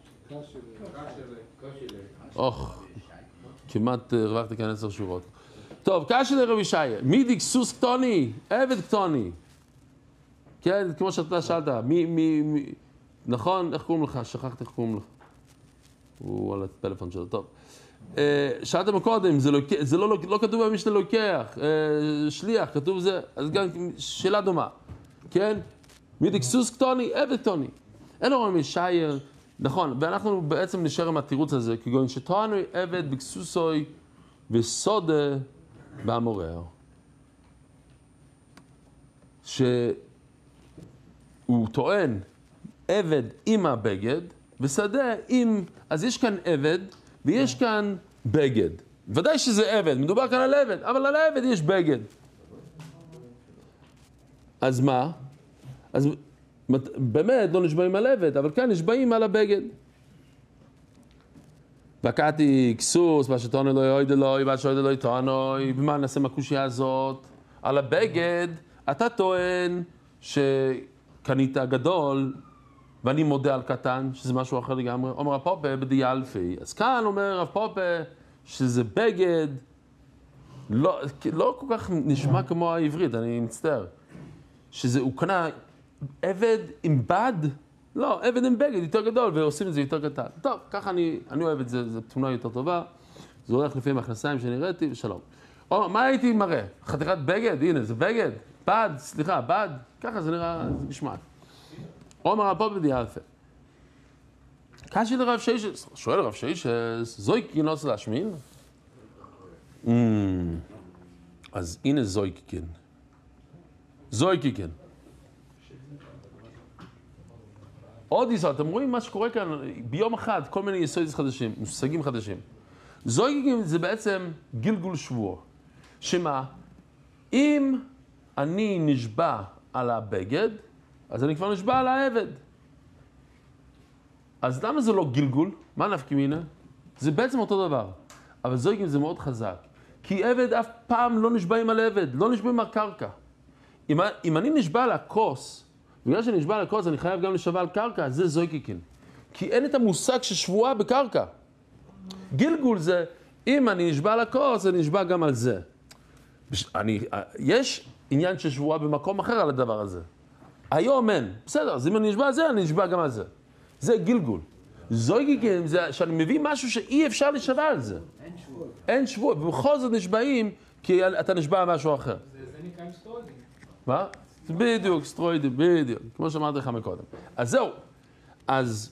אוח, כמעט הרווחתי כאן 10 שורות. טוב, קשי לרב ישעיה. מי דקסוס קטוני? עבד קטוני. כן, כמו שאתה שאלת, מי... נכון? איך קוראים לך? שכחת איך קוראים לך. הוא על הטלפון שלו, טוב. שאלתם קודם, זה לא כתוב במשנה לוקח, שליח, כתוב זה, אז גם שאלה דומה, כן? מי דקסוס קטוני? עבד קטוני. אין לו רמי שייר, נכון, ואנחנו בעצם נשאר עם התירוץ הזה, כגון שטוענו עבד בקסוסוי וסודה באמורר. שהוא טוען עבד עם הבגד, ושדה עם, אז יש כאן עבד, ויש כאן בגד. ודאי שזה עבד, מדובר כאן על עבד, אבל על העבד יש בגד. אז מה? אז באמת לא נשבעים על עבד, אבל כאן נשבעים על הבגד. וקעתי כסוס, ושתונו לא יויד אלוהי, ושתויד אלוהי תוענוי, ומה נעשה מהקושיה הזאת? על הבגד, אתה טוען שקנית גדול, ואני מודה על קטן, שזה משהו אחר לגמרי. אומר רב פאפא בדי אלפי. אז כאן אומר רב פאפא שזה בגד, לא כל כך נשמע כמו העברית, אני מצטער. הוא קנה עבד עם בד? לא, עבד עם בגד יותר גדול, ועושים את זה יותר קטן. טוב, ככה אני אוהב את זה, זו תמונה יותר טובה. זה הולך לפי המכנסיים שנראיתי, ושלום. מה הייתי מראה? חתיכת בגד? הנה, זה בגד. בד, סליחה, בד. ככה זה נראה, זה נשמע. אומר רב פאפא בדי אלפי. קשי לרב ששת, שואל רב ששת, זויקין לא רוצה להשמין? אז הנה זויקין. זויקין. עוד יסוד, אתם רואים מה שקורה כאן ביום אחד, כל מיני יסודים חדשים, מושגים חדשים. זויגים זה בעצם גלגול שבוע. שמה? אם אני נשבע על הבגד, אז אני כבר נשבע על העבד. אז למה זה לא גלגול? מה נפקא מינה? זה בעצם אותו דבר. אבל זויגים זה מאוד חזק. כי עבד אף פעם לא נשבעים על עבד, לא נשבעים על קרקע. אם אני נשבע על הכוס, בגלל שאני נשבע על הכוס, אני חייב גם לשבע על קרקע, זה זויקיקין. כי אין את המושג של שבועה בקרקע. גלגול זה, אם אני נשבע על הכוס, אני נשבע גם על זה. יש עניין של שבועה במקום אחר על הדבר הזה. היום אין. בסדר, אז אם אני נשבע על זה, אני נשבע גם על זה. זה גלגול. זויקיקין זה שאני מביא משהו שאי אפשר לשבע על זה. אין שבוע, ובכל זאת נשבעים, כי אתה נשבע על משהו אחר. זה נקרא עם סטרוידים. מה? בדיוק, סטרוידים, בדיוק. כמו שאמרתי לך מקודם. אז זהו. אז...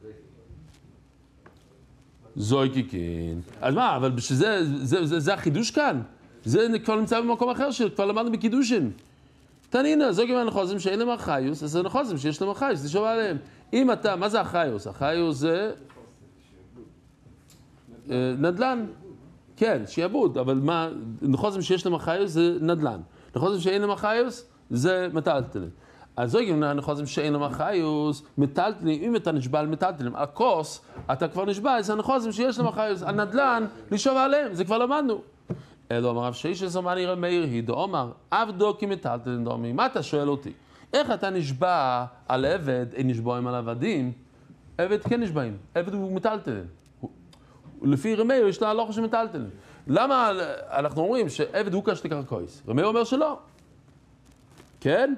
זויקיקין. אז מה, אבל זה החידוש כאן. זה כבר נמצא במקום אחר שכבר למדנו בקידושין. תנינה, זויקיקין הנחוזים שאין להם החיוס, אז זה נחוזים שיש להם החיוס, תשאול עליהם. אם אתה, מה זה החיוס? החיוס זה... נדל"ן. כן, שיעבוד, אבל מה, נחוזים שיש להם החיוס זה נדל"ן. נחוזים שאין להם החיוס זה מטלטלים. אז זויגים נחוזים שאין להם החיוס, מטלטלים, אם אתה נשבע על מטלטלים, על כוס, אתה כבר נשבע, אז הנחוזים שיש להם החיוס, על נדל"ן, לשבע עליהם, זה כבר למדנו. אלו אמר רב ששת זמני רב מאיר הידו, אמר, עבדו כי מטלטלים דומי, מה אתה שואל אותי? איך אתה נשבע על עבד, אין נשבעים על עבדים? עבד כן נשבעים, עבד הוא מטלטלים. לפי רמיו יש לה הלוכה שמטלטלים. למה אנחנו אומרים שעבד הוא קשתי קרקויס? רמיו אומר שלא. כן?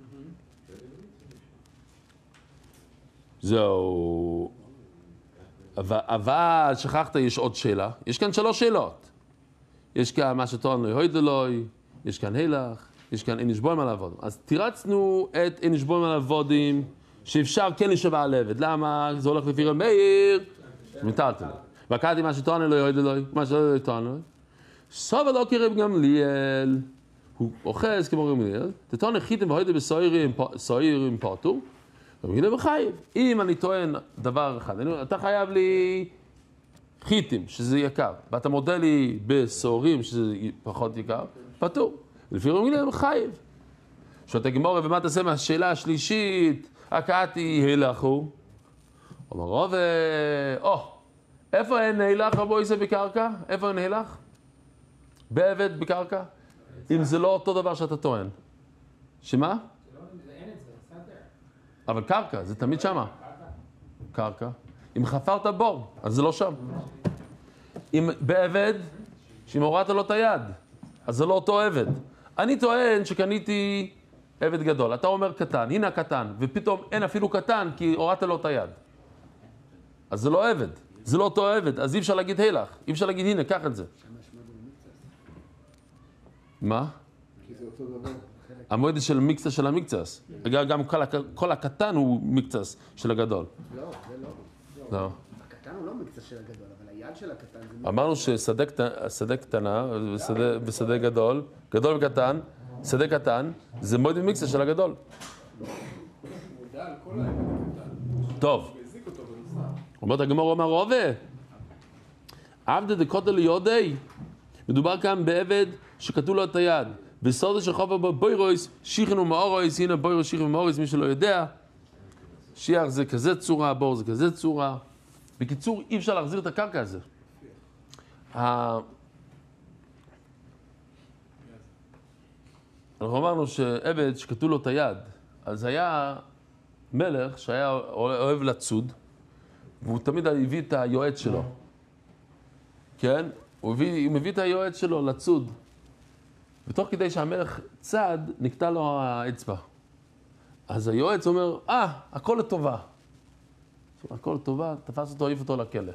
זהו. אבל שכחת, יש עוד שאלה. יש כאן 3 שאלות. יש כאן מה שטוען לו יהוד אלוהי, יש כאן הילך, יש כאן אין נשבועים על עבודים. אז תירצנו את אין נשבועים על עבודים שאפשר כן לשבע על עבד. למה? זה הולך לפי רמיו מטלטלים. וקראתי מה שטוען אלוהי יהוד אלוהי, מה שלא טוען אלוהי. סובה לא כרב גמליאל, הוא אוחז כמו רב גמליאל, תטוען חיתם והוידה בסוירים פוטו, רב גמליאל בחייב. אם אני טוען דבר אחד, אתה חייב לי חיתם, שזה יקר, ואתה מודה לי בסוהרים, שזה פחות יקר, פטור. לפי רב גמליאל בחייב. שאתה גמורה, ומה תעשה מהשאלה השלישית, הקעתי הילכו, אומר רוב, איפה אין הילך רבו יסף בקרקע? איפה אין הילך? בעבד בקרקע? אם זה לא אותו דבר שאתה טוען. שמה? אין את זה, סדר. אבל קרקע, זה תמיד שמה. קרקע. אם חפרת בור, אז זה לא שם. אם בעבד, שאם הורדת לו את היד, אז זה לא אותו עבד. אני טוען שקניתי עבד גדול. אתה אומר קטן, הנה הקטן, ופתאום אין אפילו קטן כי הורדת לו את היד. אז זה לא עבד. זה לא אותו עבד, אז אי אפשר להגיד הילך, אי אפשר להגיד הנה, קח את זה. מה? כי זה אותו דבר. המועד של המקצה של המקצס. גם כל הקטן הוא מקצס של הגדול. לא, זה לא. לא. הקטן הוא לא מקצה של הגדול, אבל היד של הקטן זה... אמרנו ששדה קטנה ושדה גדול, גדול וקטן, שדה קטן, זה מועד מקצה של הגדול. הוא מודע על כל העבד הקטן. טוב. הוא הזיק אותו בנוסף. אומרת הגמור, אומר רובה, עבדה דקוטל יודי, מדובר כאן בעבד שקטעו לו את היד, בסודה שחובה בו בוירויס, שיחן ומאורויס, הנה בוירויס, שיחן ומאורויס, מי שלא יודע, שיח זה כזה צורה, בור זה כזה צורה. בקיצור, אי אפשר להחזיר את הקרקע הזה. אנחנו אמרנו שעבד שקטעו לו את היד, אז היה מלך שהיה אוהב לצוד, והוא תמיד הביא את היועץ שלו. כן? הוא מביא את היועץ שלו לצוד. ותוך כדי שהמלך צד, נקטע לו האצבע. אז היועץ אומר, הכל לטובה. הכל לטובה, תפס אותו, העיף אותו לכלא.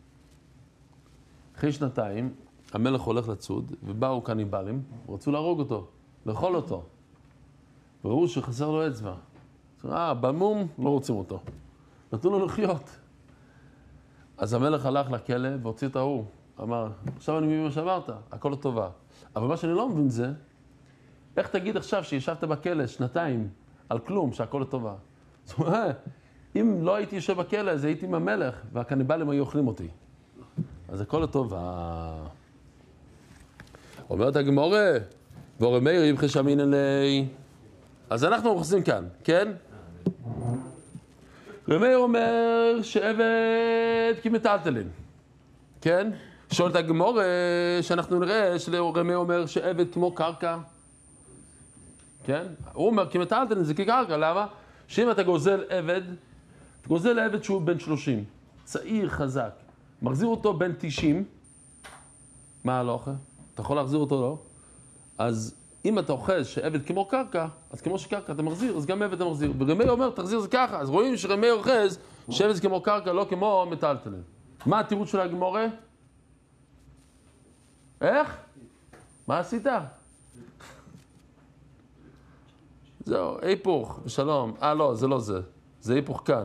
אחרי 2 המלך הולך לצוד, ובאו קניבלים, רצו להרוג אותו, לאכול אותו. וראו שחסר לו אצבע. במום, לא רוצים אותו. נתנו לו לחיות. אז המלך הלך לכלא והוציא את ההוא. אמר, עכשיו אני מבין מה שאמרת, הכל לטובה. אבל מה שאני לא מבין זה, איך תגיד עכשיו שישבת בכלא 2 על כלום, שהכל לטובה? זאת אומרת, אם לא הייתי יושב בכלא, אז הייתי עם המלך, והקניבלים היו אוכלים אותי. אז הכל טוב. אומרת הגמורה, ואורי מאיר יבחר שמין אלי. אז אנחנו אוחזים כאן, כן? רמי אומר שעבד כמטלטלין, כן? שואלת הגמורה שאנחנו נראה שרמי אומר שעבד כמו קרקע, כן? הוא אומר כמטלטלין זה כקרקע, למה? שאם אתה גוזל עבד, אתה גוזל עבד שהוא בן 30, צעיר חזק, מחזיר אותו בן 90, מה הלוכה? אתה יכול להחזיר אותו, לא? אז אם אתה אוחז שעבד כמו קרקע, אז כמו שקרקע אתה מחזיר, אז גם עבד אתה מחזיר. ורמי אומר, תחזיר זה ככה. אז רואים שרמי אוחז שעבד זה כמו קרקע, לא כמו מטלטלין. מה התירוץ של הגמורה? איך? מה עשית? זהו, היפוך, בשלום. לא, זה לא זה. זה היפוך כאן.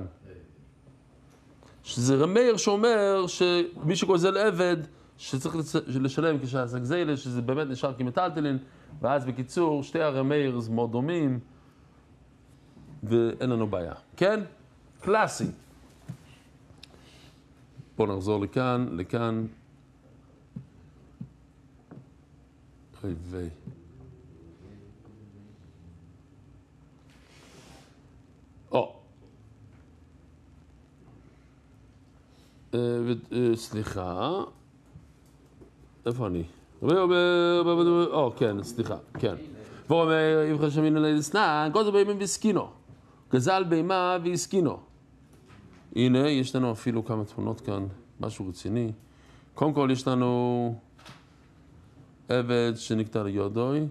שזה רמי שאומר שמי שגוזל עבד, שצריך לשלם כשהזגזילה, שזה באמת נשאר כמטלטלין, ואז בקיצור, שתי הרמי זה מאוד דומים, ואין לנו בעיה. כן? קלאסי. בואו נחזור לכאן. אוי ויי. סליחה. איפה אני? כן, סליחה, כן. ואומר, יבחר שמין אלי דסנן, גוזל בהמה והסכינו. גזל בהמה והסכינו. הנה, יש לנו אפילו כמה תמונות כאן, משהו רציני. קודם כל, יש לנו עבד שנקטע ליודוי.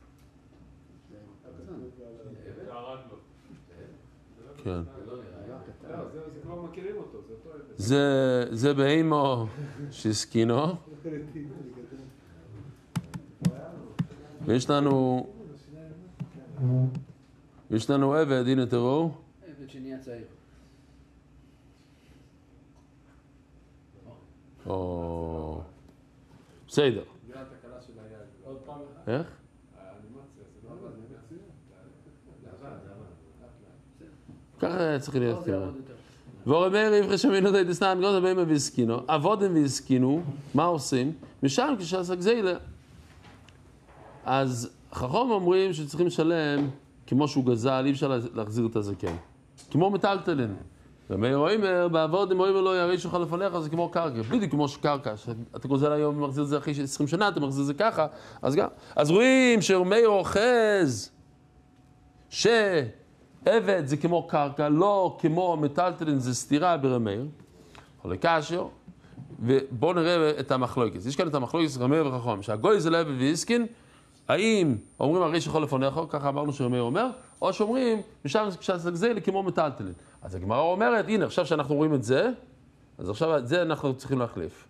כן. זה כבר מכירים אותו, זה אותו עבד. זה בהמה שהסכינו. ויש לנו עבד, הנה תראו. עבד שנהיה צעיר. בסדר. זה התקלה של היד. עוד פעם אחת. איך? האנימציה, זה לא עבד, ככה צריך להיות ככה. ואורי מאיר יבחר שמין אלי דסנן, גוזל בהמה והסכינו. עבודם והסכינו, מה עושים? משם כשהזגזילה. אז חכם אומרים שצריכים לשלם כמו שהוא גזל, אי אפשר להחזיר את הזקן. כמו מטלטלין. ומאיר אומר, בעבוד אם אומר לו, הרי שלך לפניך, זה כמו קרקע. בדיוק כמו שקרקע, שאתה גוזל היום ומחזיר את זה אחרי 20 שנה, אתה מחזיר את זה ככה, אז גם. אז רואים שמאיר אוחז, שעבד זה כמו קרקע, לא כמו מטלטלין, זה סתירה ברמאיר. או לקשיו. ובואו נראה את המחלוקת. יש כאן את המחלוקת רמאיר וחכם, שהגוי זה לעבד והסכין, האם אומרים הרי שיכול לפניך, ככה אמרנו שרמי אומר, או שאומרים, משם כשהזגזיל כמו מטלטלין. אז הגמרא אומרת, הנה, עכשיו שאנחנו רואים את זה, אז עכשיו את זה אנחנו צריכים להחליף.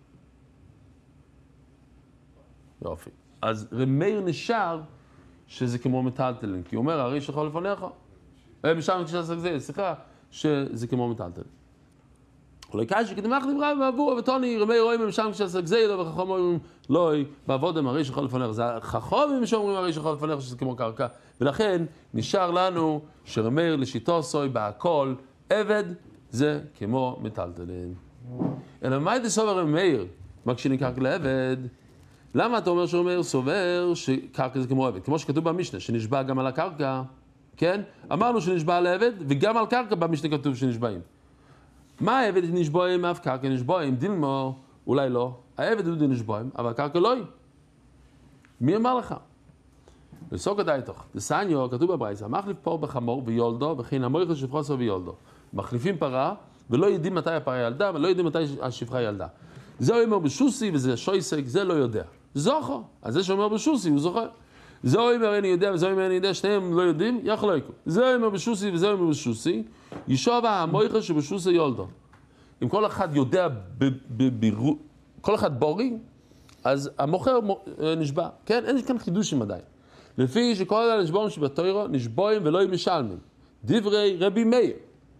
יופי. אז רמי נשאר שזה כמו מטלטלין, כי הוא אומר, הרי שיכול לפניך, משם כשהזגזיל, סליחה, שזה כמו מטלטלין. אולי קשי, כדמך דברה בעבור, וטוני, רמי רואים משם כשהזגזיל, וחכם אומרים, לא, בעבודם הרי שיכול לפניך, זה חכמים שאומרים הרי שיכול לפניך שזה כמו קרקע, ולכן נשאר לנו שרמי לשיטו סוי בהכל, עבד זה כמו מטלטלין. אלא מה הייתי סובר רמי, מה כשנקרק לעבד? למה אתה אומר שרמי סובר שקרקע זה כמו עבד? כמו שכתוב במשנה, שנשבע גם על הקרקע, כן? אמרנו שנשבע על עבד, וגם על קרקע במשנה כתוב שנשבעים. מה העבד נשבועים אף קרקע נשבועים? דילמו, אולי לא. העבד הוא נשבועים, אבל הקרקע לא היא. מי אמר לך? לסוג הדייתוך. דסניו, כתוב בברייתא, מחליף פור בחמור ויולדו, וכן המויכל שפחוסו ויולדו. מחליפים פרה, ולא יודעים מתי הפרה ילדה, ולא יודעים מתי השפחה ילדה. זה אומר בשוסי, וזה שויסק, זה לא יודע. זוכו. אז זה שאומר בשוסי, הוא זוכר. זה אומר אני יודע, וזה אומר אני יודע, שניהם לא יודעים, יחלוקו. זה אומר בשוסי, וזה אומר בשוסי. ישוב המויכל שבשוסי יולדו. אם כל אחד יודע, כל אחד בורי, אז המוכר נשבע. כן, אין כאן חידושים עדיין. לפי שכל הנשבועים שבתוירו נשבועים ולא משלמים. דברי רבי מאיר.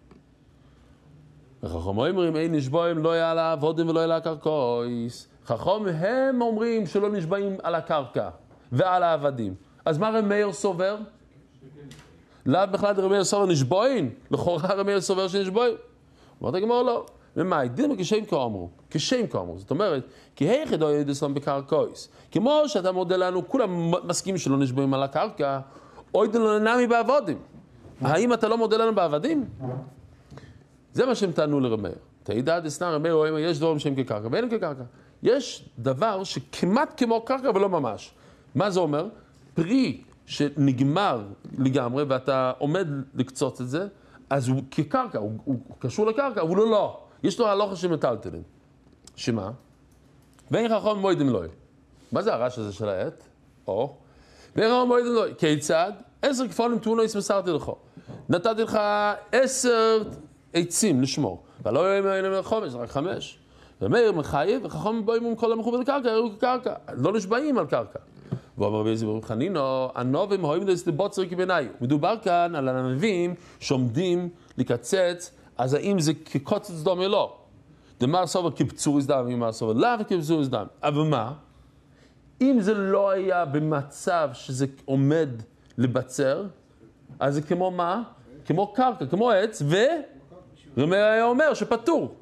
וחכם אומרים, אין נשבועים לא יהיה על העבודים ולא יהיה על הקרקעויס. חכם הם אומרים שלא נשבעים על הקרקע ועל העבדים. אז מה רבי מאיר סובר? לאו בכלל רבי סובר נשבוין, לכאורה רבי סובר שנשבוין. אומרת הגמרא לא. ומאי, דימה כשם כאמרו, כשם כאמרו. זאת אומרת, כי היחיד אוהד אסלאם בקרקעיס. כמו שאתה מודה לנו, כולם מסכימים שלא נשבויים על הקרקע, אוהד לנו נמי בעבודים. האם אתה לא מודה לנו בעבדים? זה מה שהם טענו לרמר. תעידא דסנא רמר או יש דברים שהם כקרקע, ואין כקרקע. יש דבר שכמעט כמו קרקע ולא ממש. מה זה אומר? פרי שנגמר לגמרי ואתה עומד לקצוץ את זה, אז הוא כקרקע, הוא קשור לקרקע, אבל הוא לא. יש לו הלוכה של מטלטלין. שמה? ואין חכם מועדים לוי. מה זה הרעש הזה של העט? או. ואין חכם מועדים לוי. כיצד? 10 כפולים תאונויס מסרתי לך. נתתי לך 10 עצים לשמור. ולא יהיה מהם חומש, רק 5. ומאיר מחייב, וחכם באים עם כל המחובר לקרקע, יראו כקרקע. לא נשבעים על קרקע. ואומר רבי יזי ברוך חנינו, הנובים הואים לבוצר כבניו. מדובר כאן על הנביאים שעומדים לקצץ, אז האם זה כקוצץ דם או לא? דמר סובר כבצוריס דם, דמר סובר לאו כבצוריס דם. אבל מה? אם זה לא היה במצב שזה עומד לבצר, אז זה כמו מה? כמו קרקע, כמו עץ, ורמי היה אומר שפטור.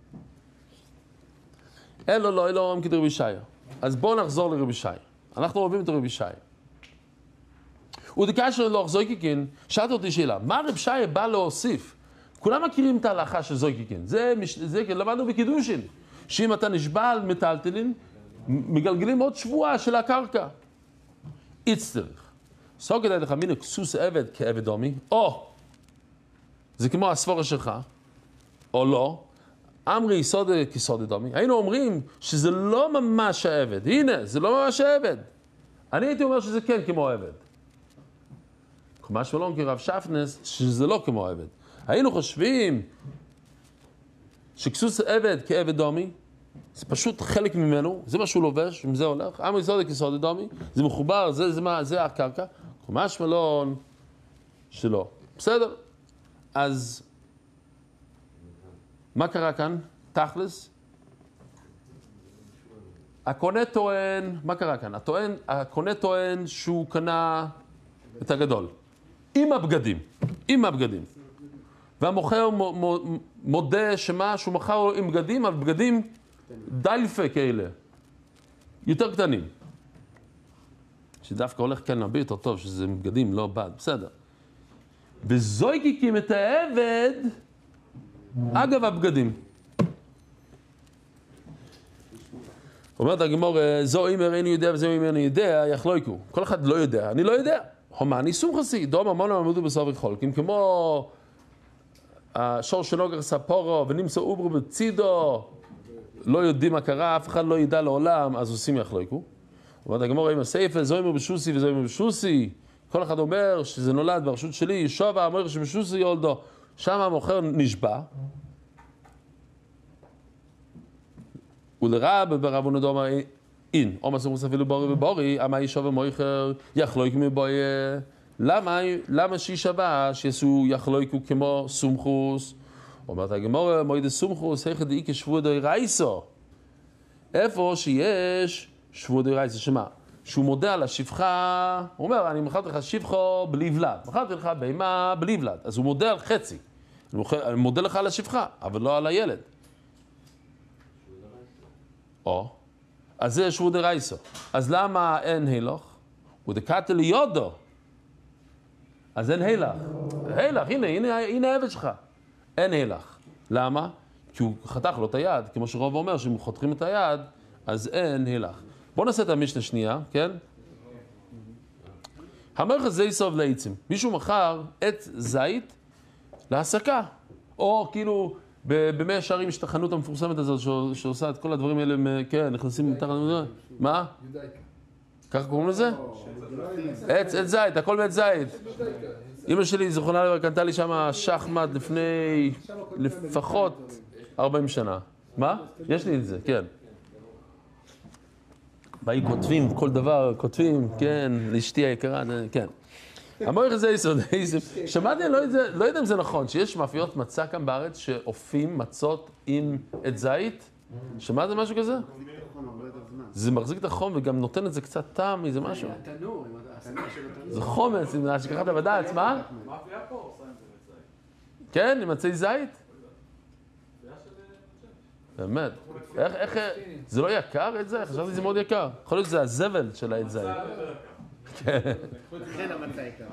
אלו לא, אלו אומרים כדרבי שיה. אז בואו נחזור לרבי שיה. אנחנו אוהבים את רבי שיה. ודקשנו לו זויקיקין, שאלת אותי שאלה, מה רבי שיה בא להוסיף? כולם מכירים את ההלכה של זויקיקין. זה למדנו בקידושין. שאם אתה נשבע על מטלטלין, מגלגלים עוד שבועה של הקרקע. איצטריך. סוגד עליך מיני כסוס עבד כעבד דומי, או זה כמו הספורה שלך, או לא, אמרי יסוד כסוד דומי. היינו אומרים שזה לא ממש העבד. הנה, זה לא ממש העבד. אני הייתי אומר שזה כן כמו העבד. כמו שלום כרב שפנס, שזה לא כמו העבד. היינו חושבים שכסוס עבד כעבד דומי, זה פשוט חלק ממנו, זה מה שהוא לובש, עם זה הולך. אמרי יסוד כסוד דומי, זה מחובר, זה הקרקע. כמו שמלון שלא. בסדר? אז מה קרה כאן? תכלס? הקונה טוען, מה קרה כאן? הקונה טוען שהוא קנה את הגדול. עם הבגדים. עם הבגדים. והמוכר מודה שמה? שהוא מכר עם בגדים, אבל בגדים דלפה כאלה. יותר קטנים. שדווקא הולך כאן הרבה יותר טוב, שזה בגדים, לא בד. בסדר. וזויקיקים את העבד, אגב הבגדים. אומרת הגמור, זו אימר איני יודע וזו אימר איני יודע, יחלויקו. כל אחד לא יודע, אני לא יודע. הומני סומכסי, דום המון עמדו בסוף חולקים, כמו השור שנוגר ספורו ונמצא אוברו בצידו, לא יודעים מה קרה, אף אחד לא ידע לעולם, אז עושים יחלויקו. אומרת הגמור, אם הסייפה, זו אימר בשוסי וזו אימר בשוסי, כל אחד אומר שזה נולד ברשות שלי, ישובה, אמר שבשוסי יולדו, שם המוכר נשבע. ולרב ברבנו דומר אין, או מסור ספילו בורי ובורי, אמה ישוב ומויכר יחלויק מבוי. למה שישבע שיעשו יחלויקו כמו סומכוס? אומרת הגמור, מויד סומכוס, היכד איקה שבודוי רייסו. איפה שיש שבודוי רייסו, שמה? שהוא מודה על השפחה, הוא אומר, אני מכרתי לך שפחו בלי ולד, מכרתי לך בהמה בלי ולד, אז הוא מודה על חצי. אני מודה לך על השפחה, אבל לא על הילד. או, אז זה שבודי רייסו. אז למה אין הילך? הוא דקת לי יודו. אז אין הילך. הילך, הנה העבד שלך. אין הילך. למה? כי הוא חתך לו את היד, כמו שרוב אומר, שאם חותכים את היד, אז אין הילך. בואו נעשה את המשנה שנייה, כן? המלך הזה יסוב לעצים. מישהו מכר עץ זית להסקה. או כאילו, במאה שערים יש את החנות המפורסמת הזאת שעושה את כל הדברים האלה, כן, נכנסים מתחת למדינה. מה? יודאיקה. ככה קוראים לזה? עץ זית, הכל מעץ זית. אמא שלי, זכרונה לברכה, קנתה לי שם שחמט לפני לפחות 40 שנה. מה? יש לי את זה, כן. באי כותבים, כל דבר כותבים, כן, לאשתי היקרה, כן. המויך הזה יסוד, שמעתי, לא יודע אם זה נכון, שיש מאפיות מצה כאן בארץ שאופים מצות עם עץ זית. שמעת משהו כזה? זה מחזיק את החום וגם נותן את זה קצת טעם, איזה משהו. התנור, זה חומץ, עם השגחת הבד"ץ, מה? מאפייה פה עושה עם זה בצייד. כן, עם עצי זית? באמת. איך, זה לא יקר את זה? חשבתי שזה מאוד יקר. יכול להיות שזה הזבל של העץ זית. לכן המצא יקר.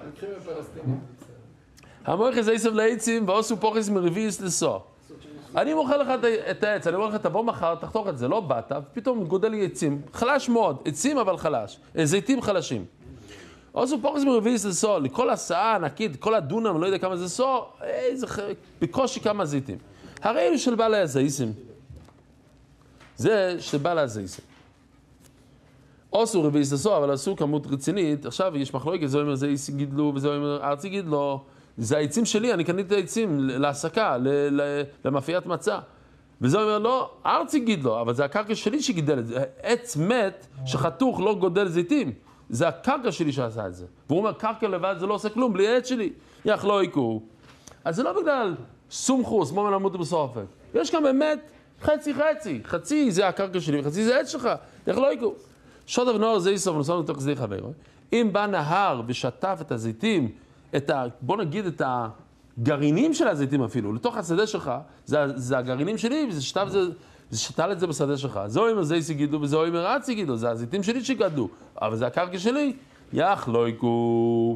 המויכס עשב לעצים ועושו פוחס מרביעיס לסוע. אני מוכר לך את העץ, אני אומר לך, תבוא מחר, תחתוך את זה, לא באת, ופתאום גודל לי עצים, חלש מאוד, עצים אבל חלש, זיתים חלשים. עושו פוחס מרביעיס לסוע, לכל הסעה ענקית, כל הדונם, לא יודע כמה זה סוע, בקושי כמה זיתים. הרי אלו של בעלי הזייסים. זה של בעלי הזייסים. עשו רביעיס לסוע, אבל עשו כמות רצינית, עכשיו יש מחלוקת, זה אומר זייסי גידלו, וזה אומר ארצי גידלו, זה העצים שלי, אני קניתי העצים להסקה, למאפיית מצה. וזה אומר, לא, ארצי גידלו, אבל זה הקרקע שלי שגידל את זה. עץ מת שחתוך לא גודל זיתים. זה הקרקע שלי שעשה את זה. והוא אומר, קרקע לבד זה לא עושה כלום, בלי עץ שלי. יחלויקו. אז זה לא בגלל סומכוס, כמו מלמוד בסופק. יש כאן באמת חצי. חצי זה הקרקע שלי, וחצי זה עץ שלך. יחלויקו. שוטה ונוער זה יסוף, נוסענו לתוך זה חבר. אם בא נהר ושטף את הזיתים, בוא נגיד את הגרעינים של הזיתים אפילו, לתוך השדה שלך, זה הגרעינים שלי, וזה שתל את זה בשדה שלך. זו אומר זה יסיגידו, וזו אומר רציגידו, זה הזיתים שלי שגדלו, אבל זה הקרקע שלי, יחלויקו.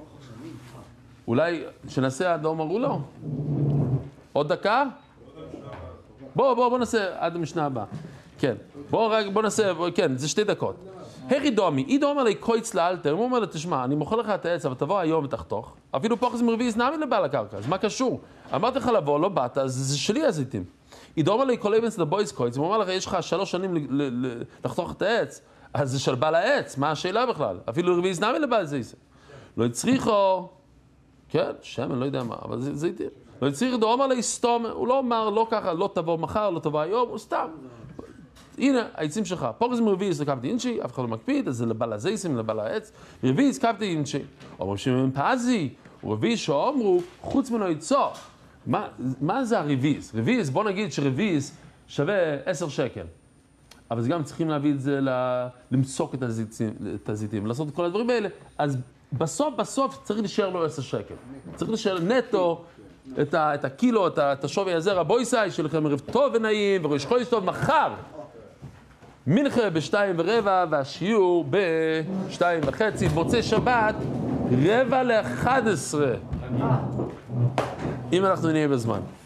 אולי שנעשה עד לא אמרו לו? עוד דקה? בוא נעשה עד המשנה הבאה. כן, בוא נעשה, כן, זה 2 דקות. היכי דומי, אידו אומר לי קויץ לאלתר, הוא אומר לו, תשמע, אני מוכר לך את העץ, אבל תבוא היום ותחתוך, אפילו פוחס מרביעיס נעמי לבעל הקרקע, אז מה קשור? אמרתי לך לבוא, לא באת, אז זה שלי הזיתים. אידו אומר לי כל אבנס לבויס קויץ, הוא אומר לך, יש לך 3 שנים לחתוך את העץ, אז זה של בעל העץ, מה השאלה בכלל? אפילו רביעיס נעמי לבעל זיתים. לא הצריחו, כן, שמן, לא יודע מה, אבל זה זיתים. לא הצריחו, הוא אומר לי סתום, הוא לא אומר, לא ככה, לא תבוא מחר, לא תבוא היום, הוא סתם. הנה, העצים שלך. פוחס מרביעיס לקבתי אינשי, אף אחד לא מקפיד, אז זה לבעל הזייסים, לבעל העץ. רביעיס קבתי אינשי. אומרים שהם פזי, ורביעיס שאומרו, חוץ ממנו יצור. מה זה הרביעיס? רביעיס, בוא נגיד שרביעיס שווה 10 שקל. אבל גם צריכים להביא את זה, למצוק את הזיתים, לעשות את כל הדברים האלה. אז בסוף צריך להישאר לו 10 שקל. צריך להישאר נטו את הקילו, את השווי הזה, רבוי סי, שלכם ערב טוב ונעים, וראש חודש טוב מחר. מנחה ב2:15 והשיעור ב2:30, מוצאי שבת 10:45. אם אנחנו נהיה בזמן.